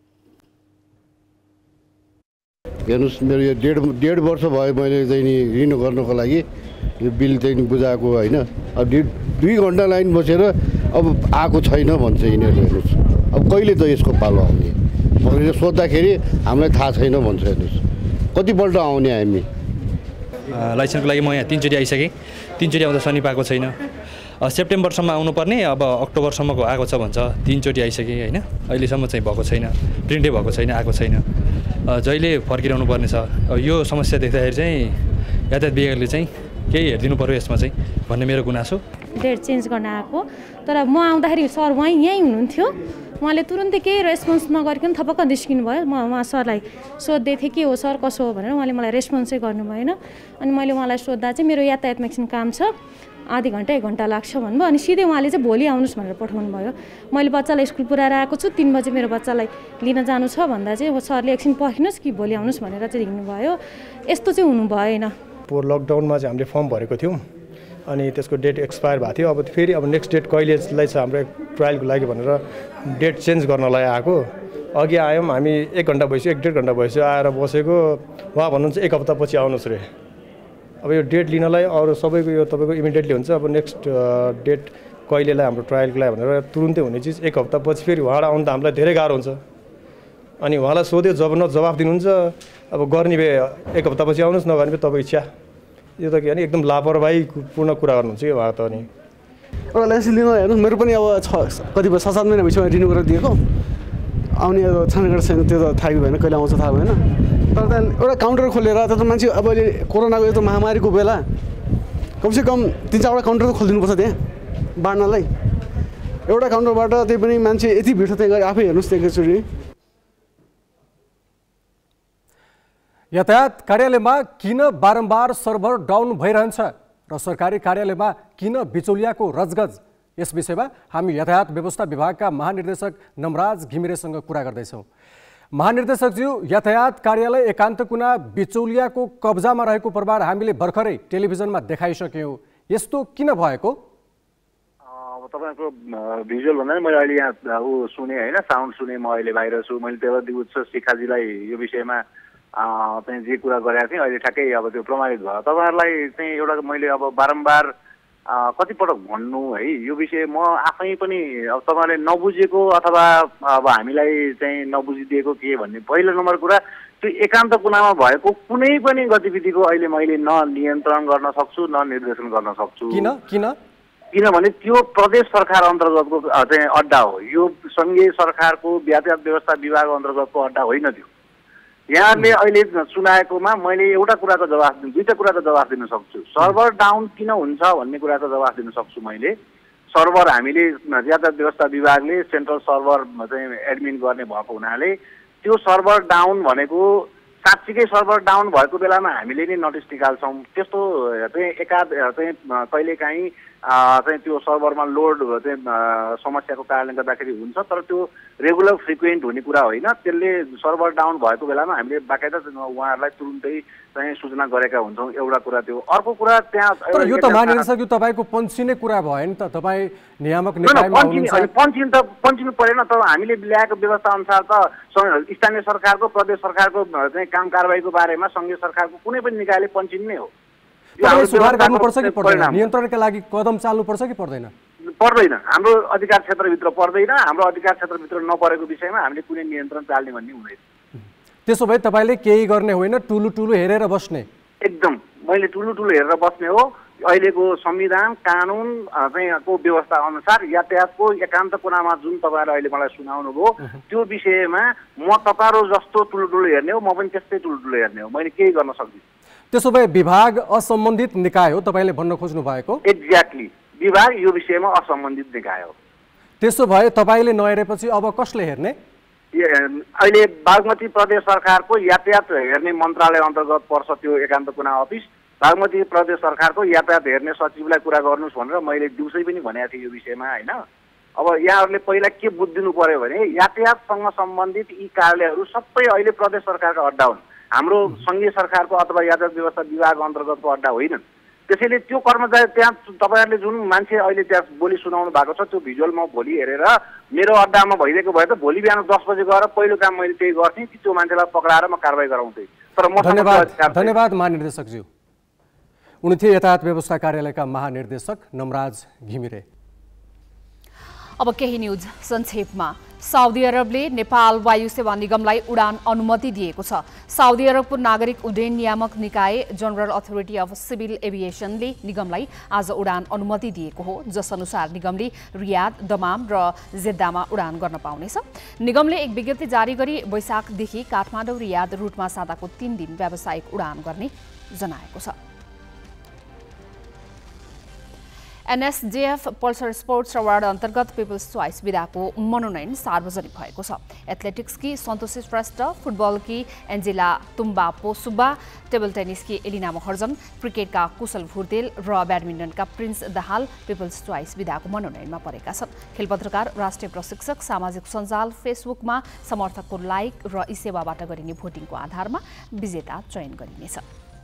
हेर्नुहोस्, मेरो यो डेढ डेढ वर्ष भयो मैले चाहिँ नि रिन्यु गर्नको लागि यो बिल चाहिँ बुझाएको होइन। अब डेढ दुई घन्टा लाइन बसेर अब आएको छैन भन्छ यिनीहरूले। हेर्नुहोस् अब कहिले त यसको पालो आउने, मैले सोद्धाखेरि हामीलाई थाहा छैन भन्छ। हेर्नुहोस् कतिपल्ट आउने हामी। लाइसेन्सको लागि म यहाँ तिनचोटि आइसकेँ, तिनचोटि आउँदा शनि पाएको छैन। सेप्टेम्बरसम्म आउनुपर्ने अब अक्टोबरसम्मको आएको छ भन्छ, तिनचोटि आइसकेँ होइन। अहिलेसम्म चाहिँ भएको छैन, प्रिन्टै भएको छैन, आएको छैन। जहिले फर्किरहनु पर्ने छ। यो समस्या देख्दाखेरि चाहिँ यातायात विभागले चाहिँ केही हेरिदिनु पऱ्यो यसमा चाहिँ भन्ने मेरो गुनासो। डेट चेन्ज गर्न आएको, तर म आउँदाखेरि सर वहीँ यहीँ हुनुहुन्थ्यो। उहाँले तुरुन्तै केही रेस्पोन्स नगरिकन थपक्क निस्किनु भयो। म उहाँ सरलाई सोध्दै थिएँ के हो सर कसो हो भनेर, उहाँले मलाई रेस्पोन्सै गर्नु भएन। अनि मैले उहाँलाई सोद्धा चाहिँ मेरो यातायातमा एकछिन काम छ, आधी घन्टा एक घन्टा लाग्छ भन्नुभयो। अनि सिधै उहाँले चाहिँ भोलि आउनुहोस् भनेर पठाउनु भयो। मैले बच्चालाई स्कुल पुऱ्याएर आएको छु, तिन बजी मेरो बच्चालाई लिन जानु छ भन्दा चाहिँ सरले एकछिन पर्खिनुहोस् कि भोलि आउनुहोस् भनेर चाहिँ हिँड्नुभयो। यस्तो चाहिँ हुनु भएन। पोहोर लकडाउनमा चाहिँ हामीले फर्म भरेको थियौँ, अनि त्यसको डेट एक्सपायर भएको थियो। अब फेरि अब नेक्स्ट डेट कहिलेलाई छ हाम्रो ट्रायलको लागि भनेर डेट चेन्ज गर्नलाई आएको। अघि आयौँ हामी, एक घन्टा भइसक्यो, एक डेढ घन्टा भइसक्यो आएर बसेको। उहाँ भन्नुहुन्छ एक हप्तापछि आउनुहोस् रे। अब यो डेट लिनलाई अरू सबैको यो तपाईँको इमिडिएटली हुन्छ। अब नेक्स्ट डेट कहिलेलाई हाम्रो ट्रायलको लागि भनेर तुरुन्तै हुने चिज एक हप्तापछि फेरि उहाँबाट आउनु त हामीलाई धेरै गाह्रो हुन्छ। अनि उहाँलाई सोध्यो, जब न जवाफ दिनुहुन्छ। अब गर्ने भए एक हप्तापछि आउनुहोस्, नगर्ने भए तपाईँ इच्छा। यो त के भने एकदम लापरवाहीपूर्ण कुरा गर्नुहुन्छ कि उहाँ त। अनि एउटा लाइसेन्स लिन हेर्नुहोस्, मेरो पनि अब छ कतिपय छ सात महिना भइसक्यो रिन्यू गरेर दिएको। आउने छानगढ छैन, त्यो त थाहा भएन कहिले आउँछ थाहा भएन। तर त्यहाँ एउटा काउन्टर खोलेर त्यो त मान्छे अब अहिले कोरोनाको यस्तो महामारीको बेला कमसेकम तिन चारवटा काउन्टर त खोलिदिनुपर्छ त्यहाँ बाँड्नलाई। एउटा काउन्टरबाट त्यही पनि मान्छे यति भिड छ त्यहाँ गएर आफै हेर्नुहोस् त्यहाँ एकचोटि। यातायात कार्यालयमा किन बारम्बार सर्भर डाउन भइरहन्छ र सरकारी कार्यालयमा किन बिचौलियाको रजगज, यस विषयमा हामी यातायात व्यवस्था विभागका महानिर्देशक नमराज घिमिरेसँग कुरा गर्दैछौँ। महानिर्देशकज्यू, यातायात कार्यालय एकान्त कुना बिचौलियाको कब्जामा रहेको प्रमाण हामीले भर्खरै टेलिभिजनमा देखाइसक्यौँ। यस्तो किन भएको? अब तपाईँको भिजुअल भन्दा पनि मैले अहिले यहाँ ऊ सुने होइन, साउन्ड सुने। म अहिले बाहिर छु। मैले देवदूत शिखाजीलाई यो विषयमा चाहिँ जे कुरा गरेका थिएँ अहिले ठ्याक्कै अब त्यो प्रमाणित भयो। तपाईँहरूलाई चाहिँ एउटा मैले अब बारम्बार कतिपटक भन्नु है यो विषय म आफै पनि अब तपाईँहरूले नबुझेको अथवा अब हामीलाई चाहिँ नबुझिदिएको के भन्ने पहिलो नम्बर कुरा त्यो एकान्त कुनामा भएको कुनै पनि गतिविधिको अहिले मैले न नियन्त्रण गर्न सक्छु न निर्देशन गर्न सक्छु। किन किन किनभने त्यो प्रदेश सरकार अन्तर्गतको चाहिँ अड्डा हो, यो सङ्घीय सरकारको यातायात व्यवस्था विभाग अन्तर्गतको अड्डा होइन। त्यो यहाँले अहिले सुनाएकोमा मैले एउटा कुराको जवाफ दिनु दुईवटा कुराको जवाफ दिन सक्छु। सर्भर डाउन किन हुन्छ भन्ने कुराको जवाफ दिन सक्छु मैले। सर्भर हामीले यातायात व्यवस्था विभागले सेन्ट्रल सर्भर चाहिँ एडमिन गर्ने भएको हुनाले त्यो सर्भर डाउन भनेको साँच्चीकै सर्भर डाउन भएको बेलामा हामीले नै नोटिस निकाल्छौँ। त्यस्तो चाहिँ एकाध चाहिँ कहिलेकाहीँ चाहिँ त्यो सर्भरमा लोड चाहिँ समस्याको कारणले गर्दाखेरि हुन्छ, तर त्यो रेगुलर फ्रिक्वेन्ट हुने कुरा होइन। त्यसले सर्भर डाउन भएको बेलामा हामीले बाकायदा उहाँहरूलाई तुरुन्तै चाहिँ सूचना गरेका हुन्छौँ। एउटा कुरा त्यो। अर्को कुरा त्यहाँ तर यो त मानिरहेछ कि तपाईँको पन्चिने कुरा भयो नि त, तपाईँ नियामक निकायमा हुनुहुन्छ। पन्चिन त पन्चिनु परेन, तर हामीले ल्याएको व्यवस्था अनुसार त स्थानीय सरकारको प्रदेश सरकारको चाहिँ काम कारबाहीको बारेमा सङ्घीय सरकारको कुनै पनि निकायले पन्चिन नै हो। सुधार गर्नुपर्छ कि पर्दैन? नियन्त्रणका लागि कदम चाल्नुपर्छ कि पर्दैन? पर्दैन। हाम्रो अधिकार क्षेत्रभित्र पर्दैन। हाम्रो अधिकार क्षेत्रभित्र नपरेको विषयमा हामीले कुनै नियन्त्रण चाल्ने भन्ने हुँदैन। त्यसो भए तपाईँले केही गर्ने होइन, टुलु टुलु हेरेर बस्ने? एकदम मैले टुलु टुलु हेरेर बस्ने हो। अहिलेको संविधान कानुन चाहिँ को व्यवस्था अनुसार यातायातको एकान्त कुनामा जुन तपाईँले अहिले मलाई सुनाउनु भयो त्यो विषयमा म तपाईँहरू जस्तो टुलु टुलु हेर्ने हो, म पनि त्यस्तै टुलु टुलु हेर्ने हो। मैले केही गर्न सक्दिनँ। त्यसो भए विभाग असम्बन्धित निकाय हो तपाईँले भन्न खोज्नु भएको? एक्ज्याक्टली, विभाग यो विषयमा असम्बन्धित निकाय हो। त्यसो भए तपाईँले नहेरेपछि अब कसले हेर्ने? अहिले बागमती प्रदेश सरकारको यातायात हेर्ने मन्त्रालय अन्तर्गत पर्छ त्यो एकान्त कुना अफिस। बागमती प्रदेश सरकारको यातायात हेर्ने सचिवलाई कुरा गर्नुहोस् भनेर मैले दिउँसै पनि भनेको थिएँ यो विषयमा होइन। अब यहाँहरूले पहिला के बुझिदिनु पर्यो भने यातायातसँग सम्बन्धित यी कार्यालयहरू सबै अहिले प्रदेश सरकारका अड्डा हुन्, हाम्रो सङ्घीय सरकारको अथवा यातायात व्यवस्था विभाग अन्तर्गतको अड्डा होइनन्। त्यसैले त्यो कर्मचारी त्यहाँ तपाईँहरूले जुन मान्छे अहिले त्यहाँ बोली सुनाउनु भएको छ त्यो भिजुअल म भोलि हेरेर मेरो अड्डामा भइदिएको भए त भोलि बिहान दस बजे गएर पहिलो काम मैले त्यही गर्थेँ कि त्यो मान्छेलाई पक्राएर म कारवाही गराउँथेँ। तर म धन्यवाद धन्यवाद महानिर्देशकज्यू। उनी थिए यातायात व्यवस्था कार्यालयका महानिर्देशक नमराज घिमिरे। अब केही न्यूज संक्षेपमा। साउदी अरबले नेपाल वायु सेवा निगमलाई उडान अनुमति दिएको छ। साउदी अरबको नागरिक उड्डयन नियामक निकाय जनरल अथोरिटी अफ सिभिल एभिएसनले निगमलाई आज उडान अनुमति दिएको हो, जसअनुसार निगमले रियाद, दमाम र जेद्दामा उडान गर्न पाउनेछ। निगमले एक विज्ञप्ति जारी गरी वैशाखदेखि काठमाडौँ रियाद रुटमा साताको तीन दिन व्यावसायिक उडान गर्ने जनाएको छ। एनएसजेएफ पल्सर स्पोर्ट्स अवार्ड अन्तर्गत पिपल्स चोइस विधाको मनोनयन सार्वजनिक भएको छ। एथलेटिक्सकी सन्तोषी श्रेष्ठ, फुटबलकी एन्जेला तुम्बा पोसुब्बा, टेबल टेनिसकी एलिना महर्जन, क्रिकेटका कुशल भुर्तेल र ब्याडमिन्टनका प्रिन्स दाहाल पिपल्स चोइस विधाको मनोनयनमा परेका छन्। खेल पत्रकार, राष्ट्रिय प्रशिक्षक, सामाजिक सञ्जाल, फेसबुकमा समर्थकको लाइक र यी सेवाबाट गरिने भोटिङको आधारमा विजेता चयन गरिनेछ।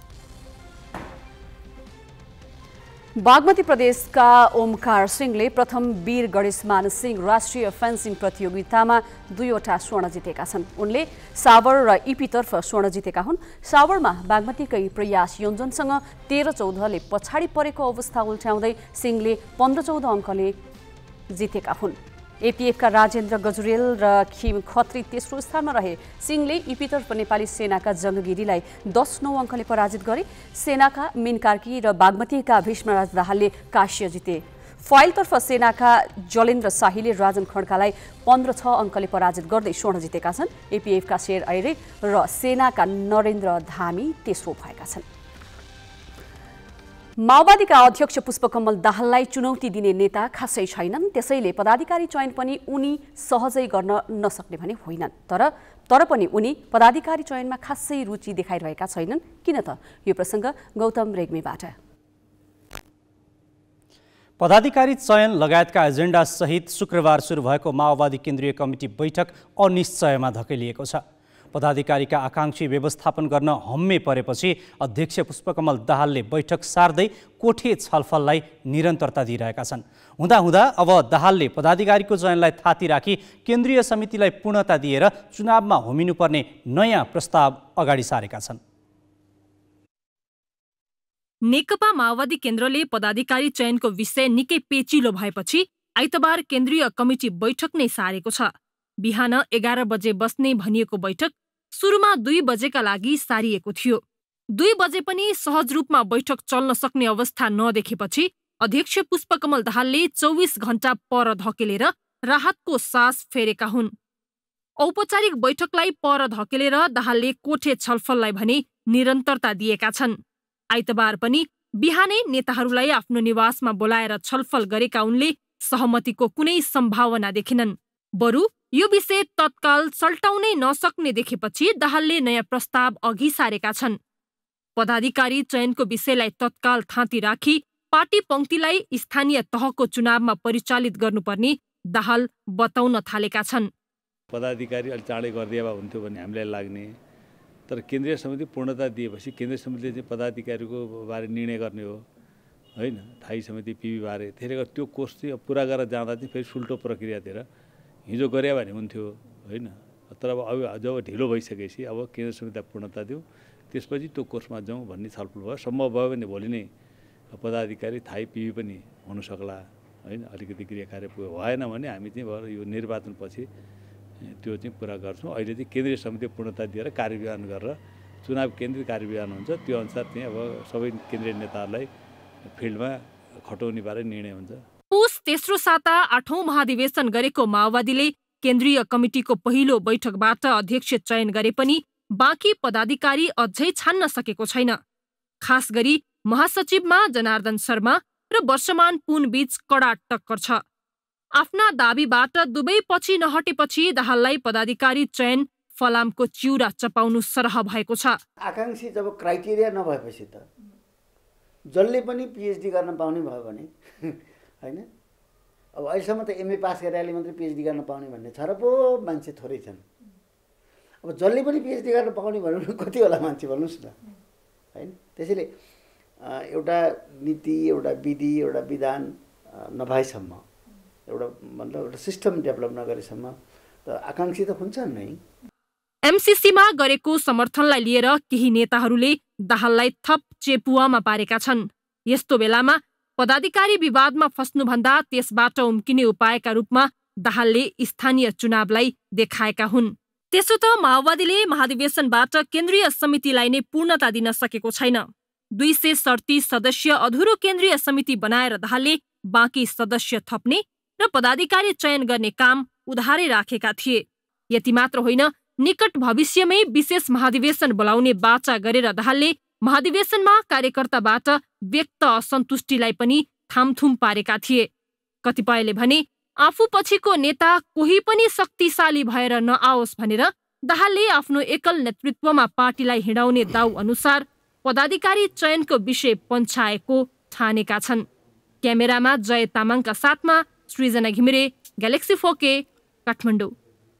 बागमती प्रदेशका ओमकार सिंहले प्रथम वीर गणेशमान सिंह राष्ट्रिय फेन्सिङ प्रतियोगितामा दुईवटा स्वर्ण जितेका छन्। उनले सावर र इपीतर्फ स्वर्ण जितेका हुन्। सावरमा बागमतीकै प्रयास योन्जनसँग तेह्र चौधले पछाडि परेको अवस्था उल्ट्याउँदै सिंहले पन्ध्र चौध अङ्कले जितेका हुन्। एपीएफका राजेन्द्र गजुरेल र खिम खत्री तेस्रो स्थानमा रहे। सिंहले इपीतर्फ नेपाली सेनाका जङ्गगिरीलाई दस नौ अङ्कले पराजित गरे। सेनाका मीन कार्की र बागमतीका भीष्मराज दाहालले काश्य जिते। फाइलतर्फ सेनाका जलेन्द्र शाहीले राजन खड्कालाई पन्ध्र छ अङ्कले पराजित गर्दै स्वर्ण जितेका छन्। एपीएफका शेर ऐरे र सेनाका नरेन्द्र धामी तेस्रो भएका छन्। माओवादीका अध्यक्ष पुष्पकमल दाहाललाई चुनौती दिने नेता खासै छैनन्, त्यसैले पदाधिकारी चयन पनि उनी सहजै गर्न नसक्ने भने होइनन्। तर तर पनि उनी पदाधिकारी चयनमा खासै रुचि देखाइरहेका छैनन्। किन त? यो प्रसङ्ग गौतम रेग्मीबाट। पदाधिकारी चयन लगायतका एजेन्डा सहित शुक्रबार सुरु भएको माओवादी केन्द्रीय कमिटी बैठक अनिश्चयमा धकेलिएको छ। पदाधिकारीका आकाङ्क्षी व्यवस्थापन गर्न हम्मे परेपछि अध्यक्ष पुष्पकमल दाहालले बैठक सार्दै कोठे छलफललाई निरन्तरता दिइरहेका छन्। हुँदाहुँदा अब दाहालले पदाधिकारीको चयनलाई थाती राखी केन्द्रीय समितिलाई पूर्णता दिएर चुनावमा होमिनुपर्ने नयाँ प्रस्ताव अगाडि सारेका छन्। नेकपा माओवादी केन्द्रले पदाधिकारी चयनको विषय निकै पेचिलो भएपछि आइतबार केन्द्रीय कमिटी बैठक नै सारेको छ। बिहान एघार बजे बस्ने भनिएको बैठक सुरुमा दुई बजेका लागि सारिएको थियो। दुई बजे पनि सहज रूपमा बैठक चल्न सक्ने अवस्था नदेखेपछि अध्यक्ष पुष्पकमल दाहालले चौबिस घण्टा पर धकेलेर राहतको सास फेरेका हुन्। औपचारिक बैठकलाई पर धकेलेर दाहालले कोठे छलफललाई भने निरन्तरता दिएका छन्। आइतबार पनि बिहानै नेताहरूलाई आफ्नो निवासमा बोलाएर छलफल गरेका उनले सहमतिको कुनै सम्भावना देखेनन्। बरु यो विषय तत्काल सल्टाउनै नसक्ने देखेपछि दाहालले नयाँ प्रस्ताव अघि सारेका छन्। पदाधिकारी चयनको विषयलाई तत्काल थाँती राखी पार्टी पंक्तिलाई स्थानीय तहको चुनावमा परिचालित गर्नुपर्ने दाहाल बताउन थालेका छन्। पदाधिकारी अलि चाँडै गरिदिए भए हुन्थ्यो भन्ने हामीलाई लाग्ने, तर केन्द्रीय समिति पूर्णता दिएपछि केन्द्रीय समितिले चाहिँ पदाधिकारीको बारे निर्णय गर्ने हो होइन, स्थायी समिति पिबी बारे त्यसले त्यो कोर्स चाहिँ पुरा गरेर जाँदा चाहिँ फेरि सुल्टो प्रक्रियातिर हिजो गरे भने हुन्थ्यो होइन। तर अब अब जब ढिलो भइसकेपछि अब केन्द्रीय समितिलाई पूर्णता दिउँ, त्यसपछि त्यो कोर्समा जाउँ भन्ने छलफल भयो। सम्भव भयो भने भोलि नै पदाधिकारी थाई पिबी पनि हुनसक्ला होइन। अलिकति गृह कार्य पुग्यो, भएन भने हामी चाहिँ यो निर्वाचनपछि त्यो चाहिँ पुरा गर्छौँ। अहिले चाहिँ केन्द्रीय समिति पूर्णता दिएर कार्यविधान गरेर चुनाव केन्द्रित कार्यविधान हुन्छ, त्यो अनुसार चाहिँ अब सबै केन्द्रीय नेताहरूलाई फिल्डमा खटाउने बारे निर्णय हुन्छ। पुस तेस्रो साता आठौं महाधिवेशन गरेको माओवादीले केन्द्रीय कमिटिको पहिलो बैठकबाट अध्यक्ष चयन गरे पनि बाँकी पदाधिकारी अझै छान्न सकेको छैन। खास गरी महासचिवमा जनार्दन शर्मा र वर्षमान पुन बीच कडा टक्कर छ। आफ्ना दाबीबाट दुवै पछि नहटेपछि दाहाललाई पदाधिकारी चयन फलामको चिउरा चपाउनु सरह भएको छ। आकांक्षी जब क्राइटेरिया नभएपछि त जसले पनि पिएचडी गर्न पाउने भयो भने होइन। अब अहिलेसम्म त एमए पास गरेर मात्रै पिएचडी गर्न पाउने भन्ने छ र पो मान्छे थोरै छन्। अब जसले पनि पिएचडी गर्न पाउने भन्नु कति होला मान्छे भन्नुहोस् न होइन। त्यसैले एउटा नीति, एउटा विधि, एउटा विधान नभएसम्म, एउटा मतलब एउटा सिस्टम डेभलप नगरेसम्म त आकांक्षी त हुन्छन् नै। एमसीसीमा गरेको समर्थनलाई लिएर केही नेताहरूले दाहाललाई थप चेपुवामा पारेका छन्। यस्तो बेलामा पदाधिकारी विवादमा फस्नुभन्दा त्यसबाट उम्किने उपायका रूपमा दाहालले स्थानीय चुनावलाई देखाएका हुन्। त्यसो त माओवादीले महाधिवेशनबाट केन्द्रीय समितिलाई नै पूर्णता दिन सकेको छैन। दुई सय सडतिस सदस्य अधुरो केन्द्रीय समिति बनाएर दाहालले बाँकी सदस्य थप्ने र पदाधिकारी चयन गर्ने काम उधारै राखेका थिए। यति मात्र होइन, निकट भविष्यमै विशेष महाधिवेशन बोलाउने बाचा गरेर दाहालले महाधिवेशनमा कार्यकर्ताबाट व्यक्त असन्तुष्टिलाई पनि थामथुम पारेका थिए। कतिपयले भने आफू पछिको नेता कोही पनि शक्तिशाली भएर नआओस् भनेर दाहालले आफ्नो एकल नेतृत्वमा पार्टीलाई हिँडाउने दाउ अनुसार पदाधिकारी चयनको विषय पन्छाएको ठानेका छन्। क्यामेरामा जय तामाङका साथमा Srijana Ghimire, Galaxy four K, Kathmandu.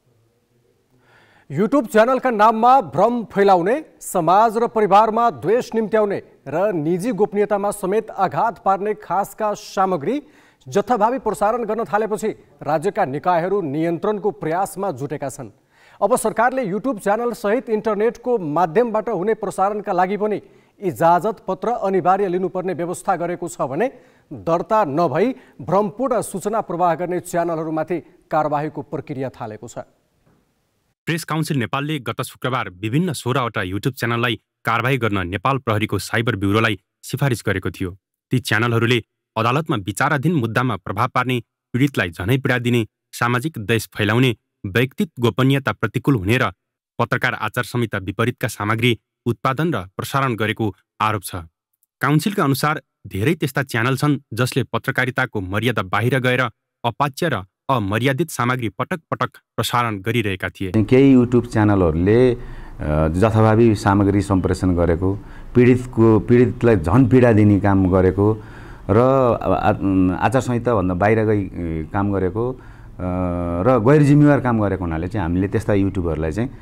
YouTube च्यानलका नाममा भ्रम फैलाउने, समाज र परिवारमा द्वेष निम्त्याउने र निजी गोपनीयतामा समेत आघात पार्ने खासका सामग्री जथाभावी प्रसारण गर्न थालेपछि राज्यका निकायहरू नियन्त्रणको प्रयासमा जुटेका छन्। अब सरकारले युट्युब च्यानल सहित इन्टरनेटको माध्यमबाट हुने प्रसारणका लागि पनि इजाजत पत्र अनिवार्य लिनुपर्ने व्यवस्था गरेको छ भने दर्ता नभई भ्रमपूर्ण सूचना प्रवाह गर्ने च्यानलहरूमाथि कारबाहीको प्रक्रिया थालेको छ। प्रेस काउन्सिल नेपालले गत शुक्रबार विभिन्न सोह्रवटा युट्युब च्यानललाई कारबाही गर्न नेपाल प्रहरीको साइबर ब्युरोलाई सिफारिस गरेको थियो। ती च्यानलहरूले अदालतमा विचाराधीन मुद्दामा प्रभाव पार्ने, पीडितलाई झनै पीडा दिने, सामाजिक द्वेष फैलाउने, व्यक्तिगत गोपनीयता प्रतिकूल हुने र पत्रकार आचार संहिता विपरीतका सामग्री उत्पादन र प्रसारण गरेको आरोप छ। काउन्सिलका अनुसार धेरै त्यस्ता च्यानल छन् जसले पत्रकारिताको मर्यादा बाहिर गएर अपाच्य र अमर्यादित सामग्री पटक पटक प्रसारण गरिरहेका थिए। केही युट्युब च्यानलहरूले जथाभावी सामग्री सम्प्रेषण गरेको, पीडितको पीडितलाई झन पीडा दिने काम गरेको र आचार संहिताभन्दा बाहिर गई काम गरेको र गैर जिम्मेवार काम गरेको हुनाले चाहिँ हामीले त्यस्ता युट्युबहरूलाई चाहिँ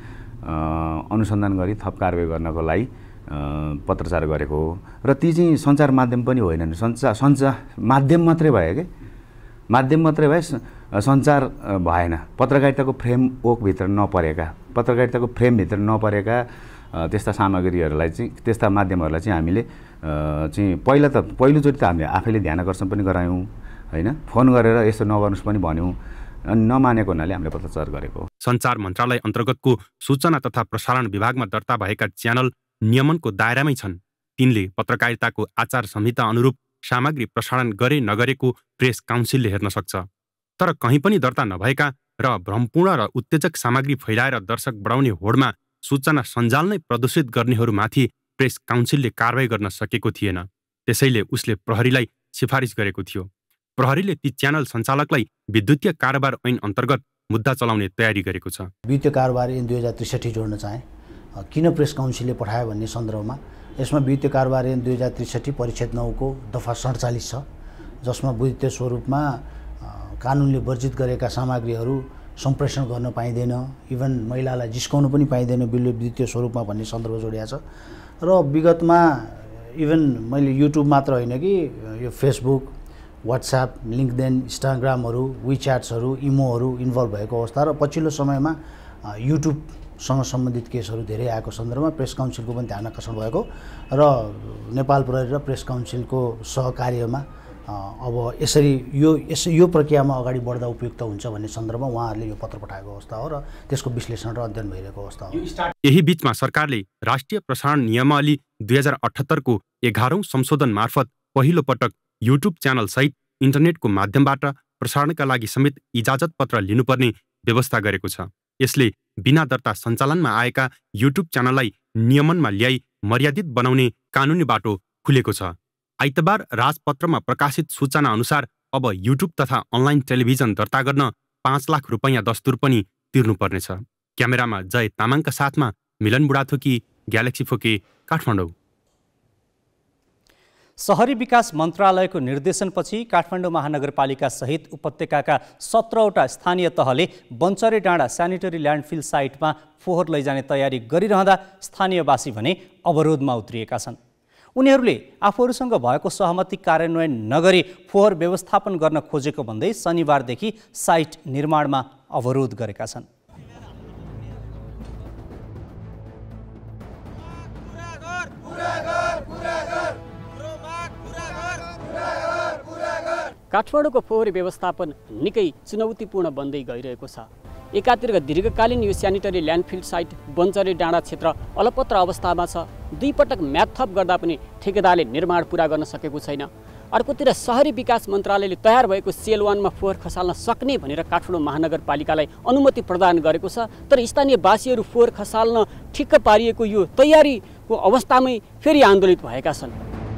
अनुसन्धान गरी थप कारबाही गर्नको लागि पत्रचार गरेको हो र ती चाहिँ सञ्चार माध्यम पनि होइनन्। सञ्चार सञ्चार माध्यम मात्रै भयो के माध्यम मात्रै भए सञ्चार भएन। पत्रकारिताको फ्रेमवर्कभित्र नपरेका पत्रकारिताको फ्रेमभित्र नपरेका त्यस्ता सामग्रीहरूलाई चाहिँ त्यस्ता माध्यमहरूलाई चाहिँ हामीले चाहिँ पहिला त पहिलोचोटि त हामीले आफैले ध्यान आकर्षण पनि गरायौँ होइन, फोन गरेर यसो नगर्नुहोस् पनि भन्यौँ, अनि नमानेको हुनाले हामीले पत्रचार गरेको हो। सञ्चार मन्त्रालय अन्तर्गतको सूचना तथा प्रसारण विभागमा दर्ता भएका च्यानल नियमनको दायरामै छन्। तिनले पत्रकारिताको आचार संहिता अनुरूप सामग्री प्रसारण गरे नगरेको प्रेस काउन्सिलले हेर्न सक्छ। तर कहीँ पनि दर्ता नभएका र भ्रमपूर्ण र उत्तेजक सामग्री फैलाएर दर्शक बढाउने होडमा सूचना सञ्जाल नै प्रदूषित गर्नेहरूमाथि प्रेस काउन्सिलले कारबाही गर्न सकेको थिएन। त्यसैले उसले प्रहरीलाई सिफारिस गरेको थियो। प्रहरीले ती च्यानल सञ्चालकलाई विद्युतीय कारोबार ऐन अन्तर्गत मुद्दा चलाउने तयारी गरेको छ। विद्युतीय कारोबार ऐन दुई हजार त्रिसठी जोड्न चाहे किन प्रेस काउन्सिलले पठायो भन्ने सन्दर्भमा यसमा विद्युतीय कारोबार ऐन दुई हजार त्रिसठी परिच्छेद नौको दफा सडचालिस छ, जसमा विद्युतीय स्वरूपमा कानुनले वर्जित गरेका सामग्रीहरू सम्प्रेषण गर्न पाइँदैन, इभन महिलालाई जिस्काउनु पनि पाइँदैन विद्युतीय स्वरूपमा भन्ने सन्दर्भ जोडिएको छ। र विगतमा इभन मैले युट्युब मात्र होइन कि यो फेसबुक, वाट्सएप, लिङ्कडेन, इन्स्टाग्रामहरू, विच्याट्सहरू, इमोहरू इन्भल्भ भएको अवस्था र पछिल्लो समयमा युट्युबसँग सम्बन्धित केसहरू धेरै आएको सन्दर्भमा प्रेस काउन्सिलको पनि ध्यान आकर्षण भएको र नेपाल प्रहरी र प्रेस काउन्सिलको सहकार्यमा अब यसरी यो यस यो प्रक्रियामा अगाडि बढ्दा उपयुक्त हुन्छ भन्ने सन्दर्भमा उहाँहरूले यो पत्र पठाएको अवस्था हो र त्यसको विश्लेषण र अध्ययन भइरहेको अवस्था हो। यही बीचमा सरकारले राष्ट्रिय प्रसारण नियमावली दुई हजार अठहत्तरको एघारौं संशोधन मार्फत पहिलो पटक युट्युब च्यानल सहित इन्टरनेटको माध्यमबाट प्रसारणका लागि समेत इजाजत पत्र लिनुपर्ने व्यवस्था गरेको छ। यसले बिना दर्ता सञ्चालनमा आएका युट्युब च्यानललाई नियमनमा ल्याई मर्यादित बनाउने कानुनी बाटो खुलेको छ। आइतबार राजपत्रमा प्रकाशित सूचना अनुसार अब युट्युब तथा अनलाइन टेलिभिजन दर्ता गर्न पाँच लाख रुपैयाँ दस्तुर पनि तिर्नुपर्नेछ। क्यामेरामा जय तामाङका साथमा मिलन बुढाथोकी, ग्यालेक्सी फोके, काठमाडौँ। सहरी विकास मन्त्रालयको निर्देशनपछि काठमाडौँ महानगरपालिका सहित उपत्यकाका सत्रवटा स्थानीय तहले बन्चरे डाँडा स्यानिटरी ल्यान्डफिल साइटमा फोहोर लैजाने तयारी गरिरहँदा स्थानीयवासी भने अवरोधमा उत्रिएका छन्। उनीहरूले आफूहरूसँग भएको सहमति कार्यान्वयन नगरी फोहोर व्यवस्थापन गर्न खोजेको भन्दै शनिबारदेखि साइट निर्माणमा अवरोध गरेका छन्। काठमाडौँको फोहोर व्यवस्थापन निकै चुनौतीपूर्ण बन्दै गइरहेको छ। एकातिर दीर्घकालीन यो स्यानिटरी ल्यान्डफिल साइट बन्चरे डाँडा क्षेत्र अलपत्र अवस्थामा छ। दुई पटक म्याद थप गर्दा पनि ठेकेदारले निर्माण पुरा गर्न सकेको छैन। अर्कोतिर सहरी विकास मन्त्रालयले तयार भएको सेल वानमा फोहोर खसाल्न सक्ने भनेर काठमाडौँ महानगरपालिकालाई अनुमति प्रदान गरेको छ। तर स्थानीयवासीहरू फोहोर खसाल्न ठिक्क पारिएको यो तयारीको अवस्थामै फेरि आन्दोलित भएका छन्।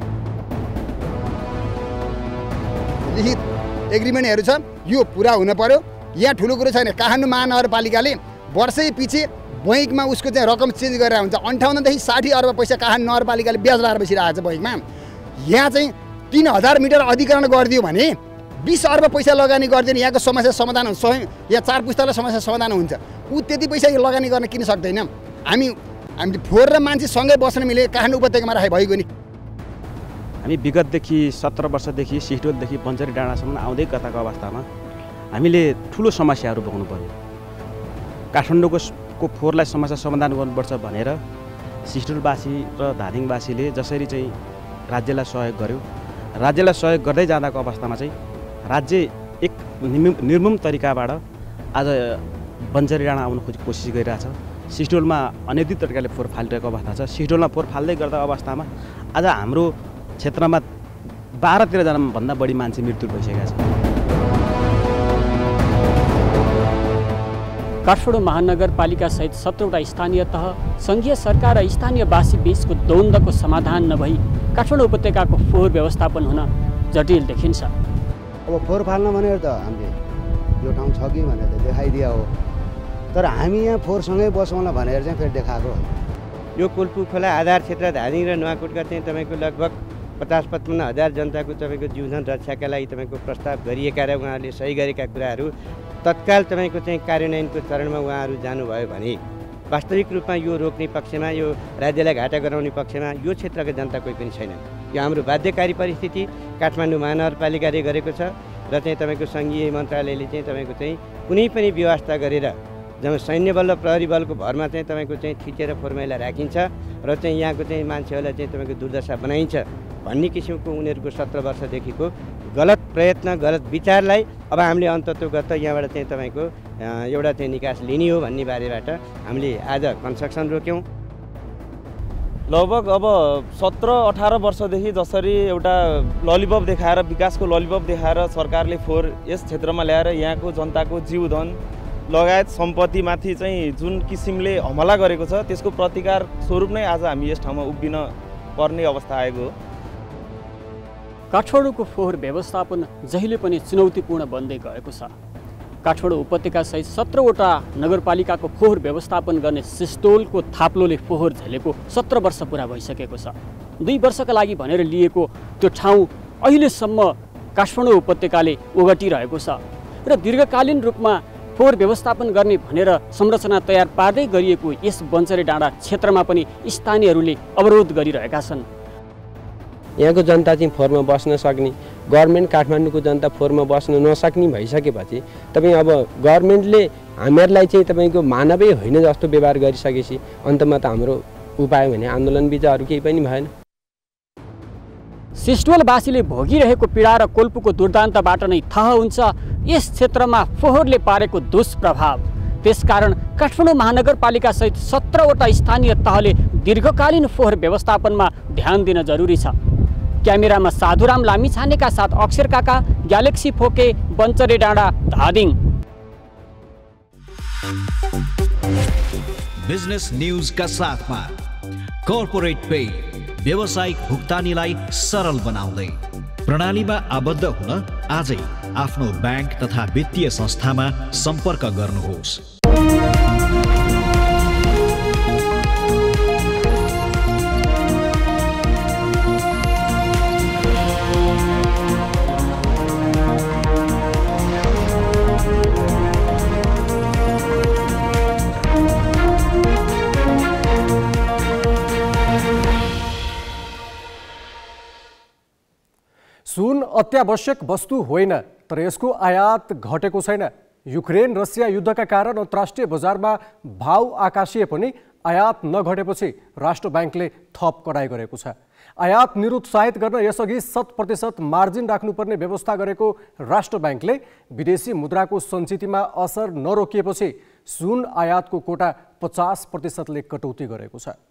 लिखित एग्रिमेन्टहरू छ, यो पुरा हुन पर्यो। यहाँ ठुलो कुरो छैन, काठमाडौँ महानगरपालिकाले वर्षै पछि बैङ्कमा उसको चाहिँ रकम चेन्ज गरेर हुन्छ। अन्ठाउन्नदेखि साठी अर्ब पैसा काठमाडौँ नगरपालिकाले ब्याज लगाएर बसिरहेको छ बैङ्कमा। यहाँ चाहिँ तिन हजार मिटर अधिकरण गरिदियो भने बिस अर्ब पैसा लगानी गरिदियो भने यहाँको समस्या समाधान हुन्छ। यहाँ चार पुस्तालाई समस्या समाधान हुन्छ। ऊ त्यति पैसा लगानी गर्न किन सक्दैन? हामी हामी फोहोर र मान्छे सँगै बस्न मिले काठमाडौँ उपत्यकामा राखे भइगयो नि। हामी विगतदेखि सत्र वर्षदेखि सिस्टोलदेखि बन्चरे डाँडासम्म आउँदै गएको अवस्थामा हामीले ठुलो समस्याहरू भोग्नु पर्यो। काठमाडौँको को फोहोरलाई समस्या समाधान गर्नुपर्छ भनेर सिस्टोलवासी र धादिङवासीले जसरी चाहिँ राज्यलाई सहयोग गर्यो, राज्यलाई सहयोग गर्दै जाँदाको अवस्थामा चाहिँ राज्य एक निर्मम तरिकाबाट आज बन्चरे डाँडा आउन खोज कोसिस गरिरहेछ। सिस्टोलमा अनैतिक तरिकाले फोहोर फालिरहेको अवस्था छ। सिस्टोलमा फोहोर फाल्दै गर्दा अवस्थामा आज हाम्रो क्षेत्रमा बाह्र तेह्रजना भन्दा बढी मान्छे मृत्यु भइसकेका छ। काठमाडौँ महानगरपालिका सहित सत्रवटा स्थानीय तह, सङ्घीय सरकार र स्थानीयवासी बीचको द्वन्द्वको समाधान नभई काठमाडौँ उपत्यकाको फोहोर व्यवस्थापन हुन जटिल देखिन्छ। अब फोहोर फाल्न भनेर त हामीले यो ठाउँ छ कि भनेर त देखाइदिया हो, तर हामी यहाँ फोहोरसँगै बसौँला भनेर चाहिँ फेरि देखाएको हो। यो कोल्पु खोला आधार क्षेत्र धादिङ र नुवाकोटका चाहिँ तपाईँको लगभग पचास पचपन्न हजार जनताको तपाईँको जीवजन रक्षाका लागि तपाईँको प्रस्ताव गरिएका र उहाँहरूले सही गरेका कुराहरू तत्काल तपाईँको चाहिँ कार्यान्वयनको चरणमा उहाँहरू जानुभयो भने वास्तविक रूपमा यो रोक्ने पक्षमा, यो राज्यलाई घाटा गराउने पक्षमा यो क्षेत्रका जनता कोही पनि छैनन्। यो हाम्रो बाध्यकारी परिस्थिति काठमाडौँ महानगरपालिकाले गरेको छ र चाहिँ तपाईँको सङ्घीय मन्त्रालयले चाहिँ तपाईँको चाहिँ कुनै पनि व्यवस्था गरेर जब सैन्य बल र प्रहरी बलको भरमा चाहिँ तपाईँको चाहिँ थिचेर फोर्मुला राखिन्छ र चाहिँ यहाँको चाहिँ मान्छेहरूलाई चाहिँ तपाईँको दुर्दशा बनाइन्छ भन्ने किसिमको उनीहरूको सत्र वर्षदेखिको गलत प्रयत्न, गलत विचारलाई अब हामीले अन्ततोगत यहाँबाट चाहिँ तपाईँको एउटा चाहिँ निकास लिने हो भन्ने बारेबाट हामीले आज कन्स्ट्रक्सन रोक्यौँ। लगभग अब सत्र अठार वर्षदेखि जसरी एउटा ललिपप देखाएर, विकासको ललिपप देखाएर सरकारले फोहोर यस क्षेत्रमा ल्याएर यहाँको जनताको जीवधन लगायत सम्पत्तिमाथि चाहिँ जुन किसिमले हमला गरेको छ त्यसको प्रतिकार स्वरूप नै आज हामी यस ठाउँमा उभिन पर्ने अवस्था आएको हो। काठमाडौँको फोहोर व्यवस्थापन जहिले पनि चुनौतीपूर्ण बन्दै गएको छ। काठमाडौँ उपत्यकासहित सत्रवटा नगरपालिकाको फोहोर व्यवस्थापन गर्ने सिस्टोलको थाप्लोले फोहोर झेलेको सत्र वर्ष पुरा भइसकेको छ। दुई वर्षका लागि भनेर लिएको त्यो ठाउँ अहिलेसम्म काठमाडौँ उपत्यकाले ओगटिरहेको छ र दीर्घकालीन रूपमा फोहोर व्यवस्थापन गर्ने भनेर संरचना तयार पार्दै गरिएको यस बन्चरे डाँडा क्षेत्रमा पनि स्थानीयहरूले अवरोध गरिरहेका छन्। यहाँको जनता चाहिँ फोहोरमा बस्न सक्ने, गभर्मेन्ट काठमाडौँको जनता फोहोरमा बस्न नसक्ने भइसकेपछि तपाईँ अब गभर्मेन्टले हामीहरूलाई चाहिँ तपाईँको मानवै होइन जस्तो व्यवहार गरिसकेपछि अन्तमा त हाम्रो उपाय भने आन्दोलन बिच अरू केही पनि भएन। सिस्टोलवासीले भोगिरहेको पीडा र कोल्पुको दुर्दान्तबाट नै थाहा हुन्छ यस क्षेत्रमा फोहोरले पारेको दुष्प्रभाव। त्यसकारण काठमाडौँ महानगरपालिका सहित सत्रवटा स्थानीय तहले दीर्घकालीन फोहोर व्यवस्थापनमा ध्यान दिन जरुरी छ। क्यामेरामा साधुराम लामिछानेका साथ अक्षर काका, ग्यालेक्सी फोके, बन्चरे डाँडा, धादिङ। बिजनेस न्यूजका साथमा कर्पोरेट पे व्यावसायिक भुक्तानीलाई सरल बनाउँदै प्रणालीमा आबद्ध हुन आजै आफ्नो ब्याङ्क तथा वित्तीय संस्थामा सम्पर्क गर्नुहोस्। सुन अत्यावश्यक वस्तु होइन, तर यसको आयात घटेको छैन। युक्रेन रसिया युद्धका कारण अन्तर्राष्ट्रिय बजारमा भाव आकाशिए पनि आयात नघटेपछि राष्ट्र ब्याङ्कले थप कडाई गरेको छ। आयात निरुत्साहित गर्न यसअघि शत प्रतिशत मार्जिन राख्नुपर्ने व्यवस्था गरेको राष्ट्र ब्याङ्कले विदेशी मुद्राको सञ्चितिमा असर नरोकिएपछि सुन आयातको कोटा पचास प्रतिशतले कटौती गरेको छ।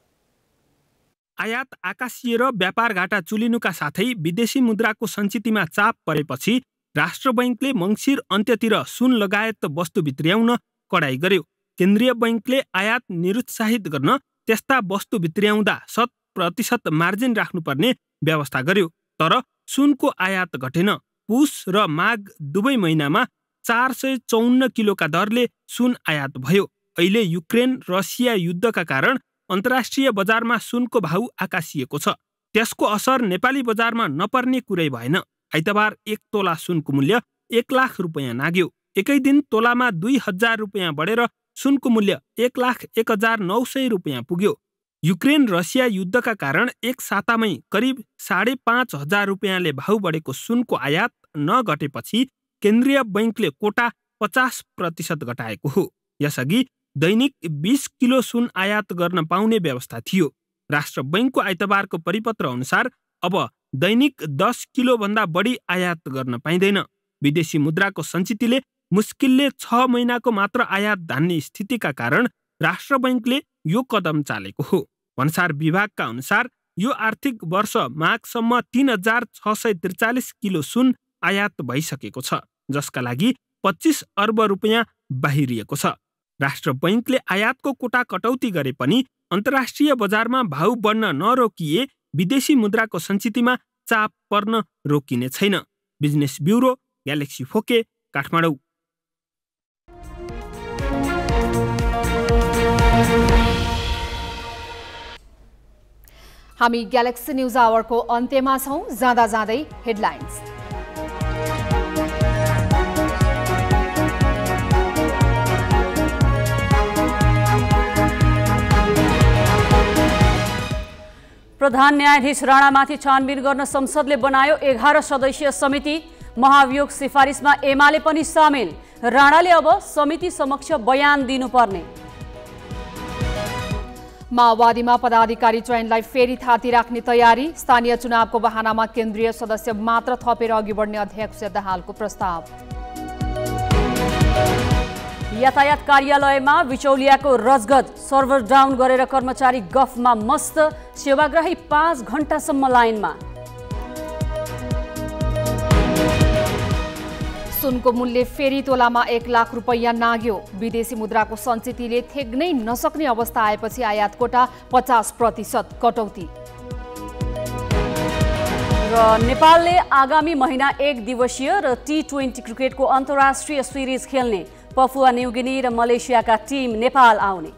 आयात आकाशिएर व्यापार घाटा चुलिनुका साथै विदेशी मुद्राको सञ्चितिमा चाप परेपछि राष्ट्र बैङ्कले मङ्सिर अन्त्यतिर सुन लगायत वस्तु भित्र्याउन कडाई गर्यो। केन्द्रीय बैङ्कले आयात निरुत्साहित गर्न त्यस्ता वस्तु भित्र्याउँदा शत प्रतिशत मार्जिन राख्नुपर्ने व्यवस्था गर्यो। तर सुनको आयात घटेन। पुस र माघ दुवै महिनामा चार सय चौन्न किलोका दरले सुन आयात भयो। अहिले युक्रेन रसिया युद्धका कारण अन्तर्राष्ट्रिय बजारमा सुनको भाउ आकाशिएको छ। त्यसको असर नेपाली बजारमा नपर्ने कुरै भएन। आइतबार एक तोला सुनको मूल्य एक लाख रुपियाँ नाग्यो। एकै दिन तोलामा दुई हजार रुपियाँ बढेर सुनको मूल्य एक लाख एक हजार नौ सय रुपियाँ पुग्यो। युक्रेन रसिया युद्धका कारण एक सातामै करिब साढे पाँच हजार रुपियाँले भाउ बढेको सुनको आयात नघटेपछि केन्द्रीय बैङ्कले कोटा पचास प्रतिशत घटाएको हो। यसअघि दैनिक बीस किलो सुन आयात गर्न पाउने व्यवस्था थियो। राष्ट्र बैङ्कको आइतबारको परिपत्र अनुसार अब दैनिक दस किलो भन्दा बढी आयात गर्न पाइँदैन। विदेशी मुद्राको सञ्चितिले मुस्किलले छ महिनाको मात्र आयात धान्ने स्थितिका कारण राष्ट्र बैङ्कले यो कदम चालेको हो। भन्सार विभागका अनुसार यो आर्थिक वर्ष माघसम्म तीन हजार छ सय त्रिचालिस किलो सुन आयात भइसकेको छ, जसका लागि पच्चिस अर्ब रुपियाँ बाहिरिएको छ। राष्ट्र बैङ्कले आयातको कोटा कटौती गरे पनि अन्तर्राष्ट्रिय बजारमा भाउ बढ्न नरोकिए विदेशी मुद्राको सञ्चितिमा चाप पर्न रोकिने छैन। Business bureau, Galaxy four K, Kathmandu. हामी ग्यालेक्सी न्युज आवरको अन्त्यमा छौं। जाँदा जाँदै हेडलाइन्स। प्रधान न्यायाधीश राणामाथि छानबिन गर्न संसदले बनायो एघार सदस्यीय समिति। महाभियोग सिफारिसमा एमाले पनि सामेल। राणाले अब समिति समक्ष बयान दिनुपर्ने। माओवादीमा पदाधिकारी चयनलाई फेरि थाती राख्ने तयारी। स्थानीय चुनावको बहानामा केन्द्रीय सदस्य मात्र थपेर अघि बढ्ने अध्यक्ष दाहालको प्रस्ताव। यातायात कार्यालयमा बिचौलियाको रजगज। सर्भर डाउन गरेर कर्मचारी गफमा मस्त। सेवाग्राही पाँच घण्टासम्म लाइनमा। सुनको मूल्य फेरि तोलामा एक लाख रुपैयाँ नाग्यो। विदेशी मुद्राको सञ्चितले थेग्नै नसक्ने अवस्था आएपछि आयात कोटा पचास प्रतिशत कटौती। र नेपालले आगामी महिना एक दिवसीय र टी ट्वेन्टी क्रिकेटको अन्तर्राष्ट्रिय सिरिज खेल्ने। पपुवा न्युगिनी र मलेसियाका टिम नेपाल आउने।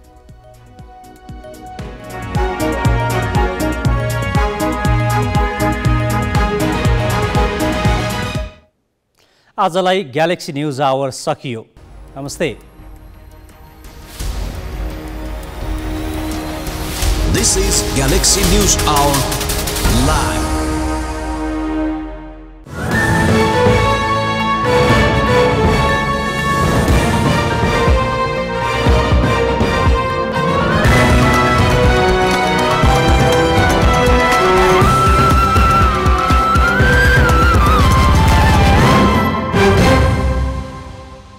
आजलाई ग्यालेक्सी न्यूज आवर सकियो। नमस्ते। This is Galaxy News Hour live.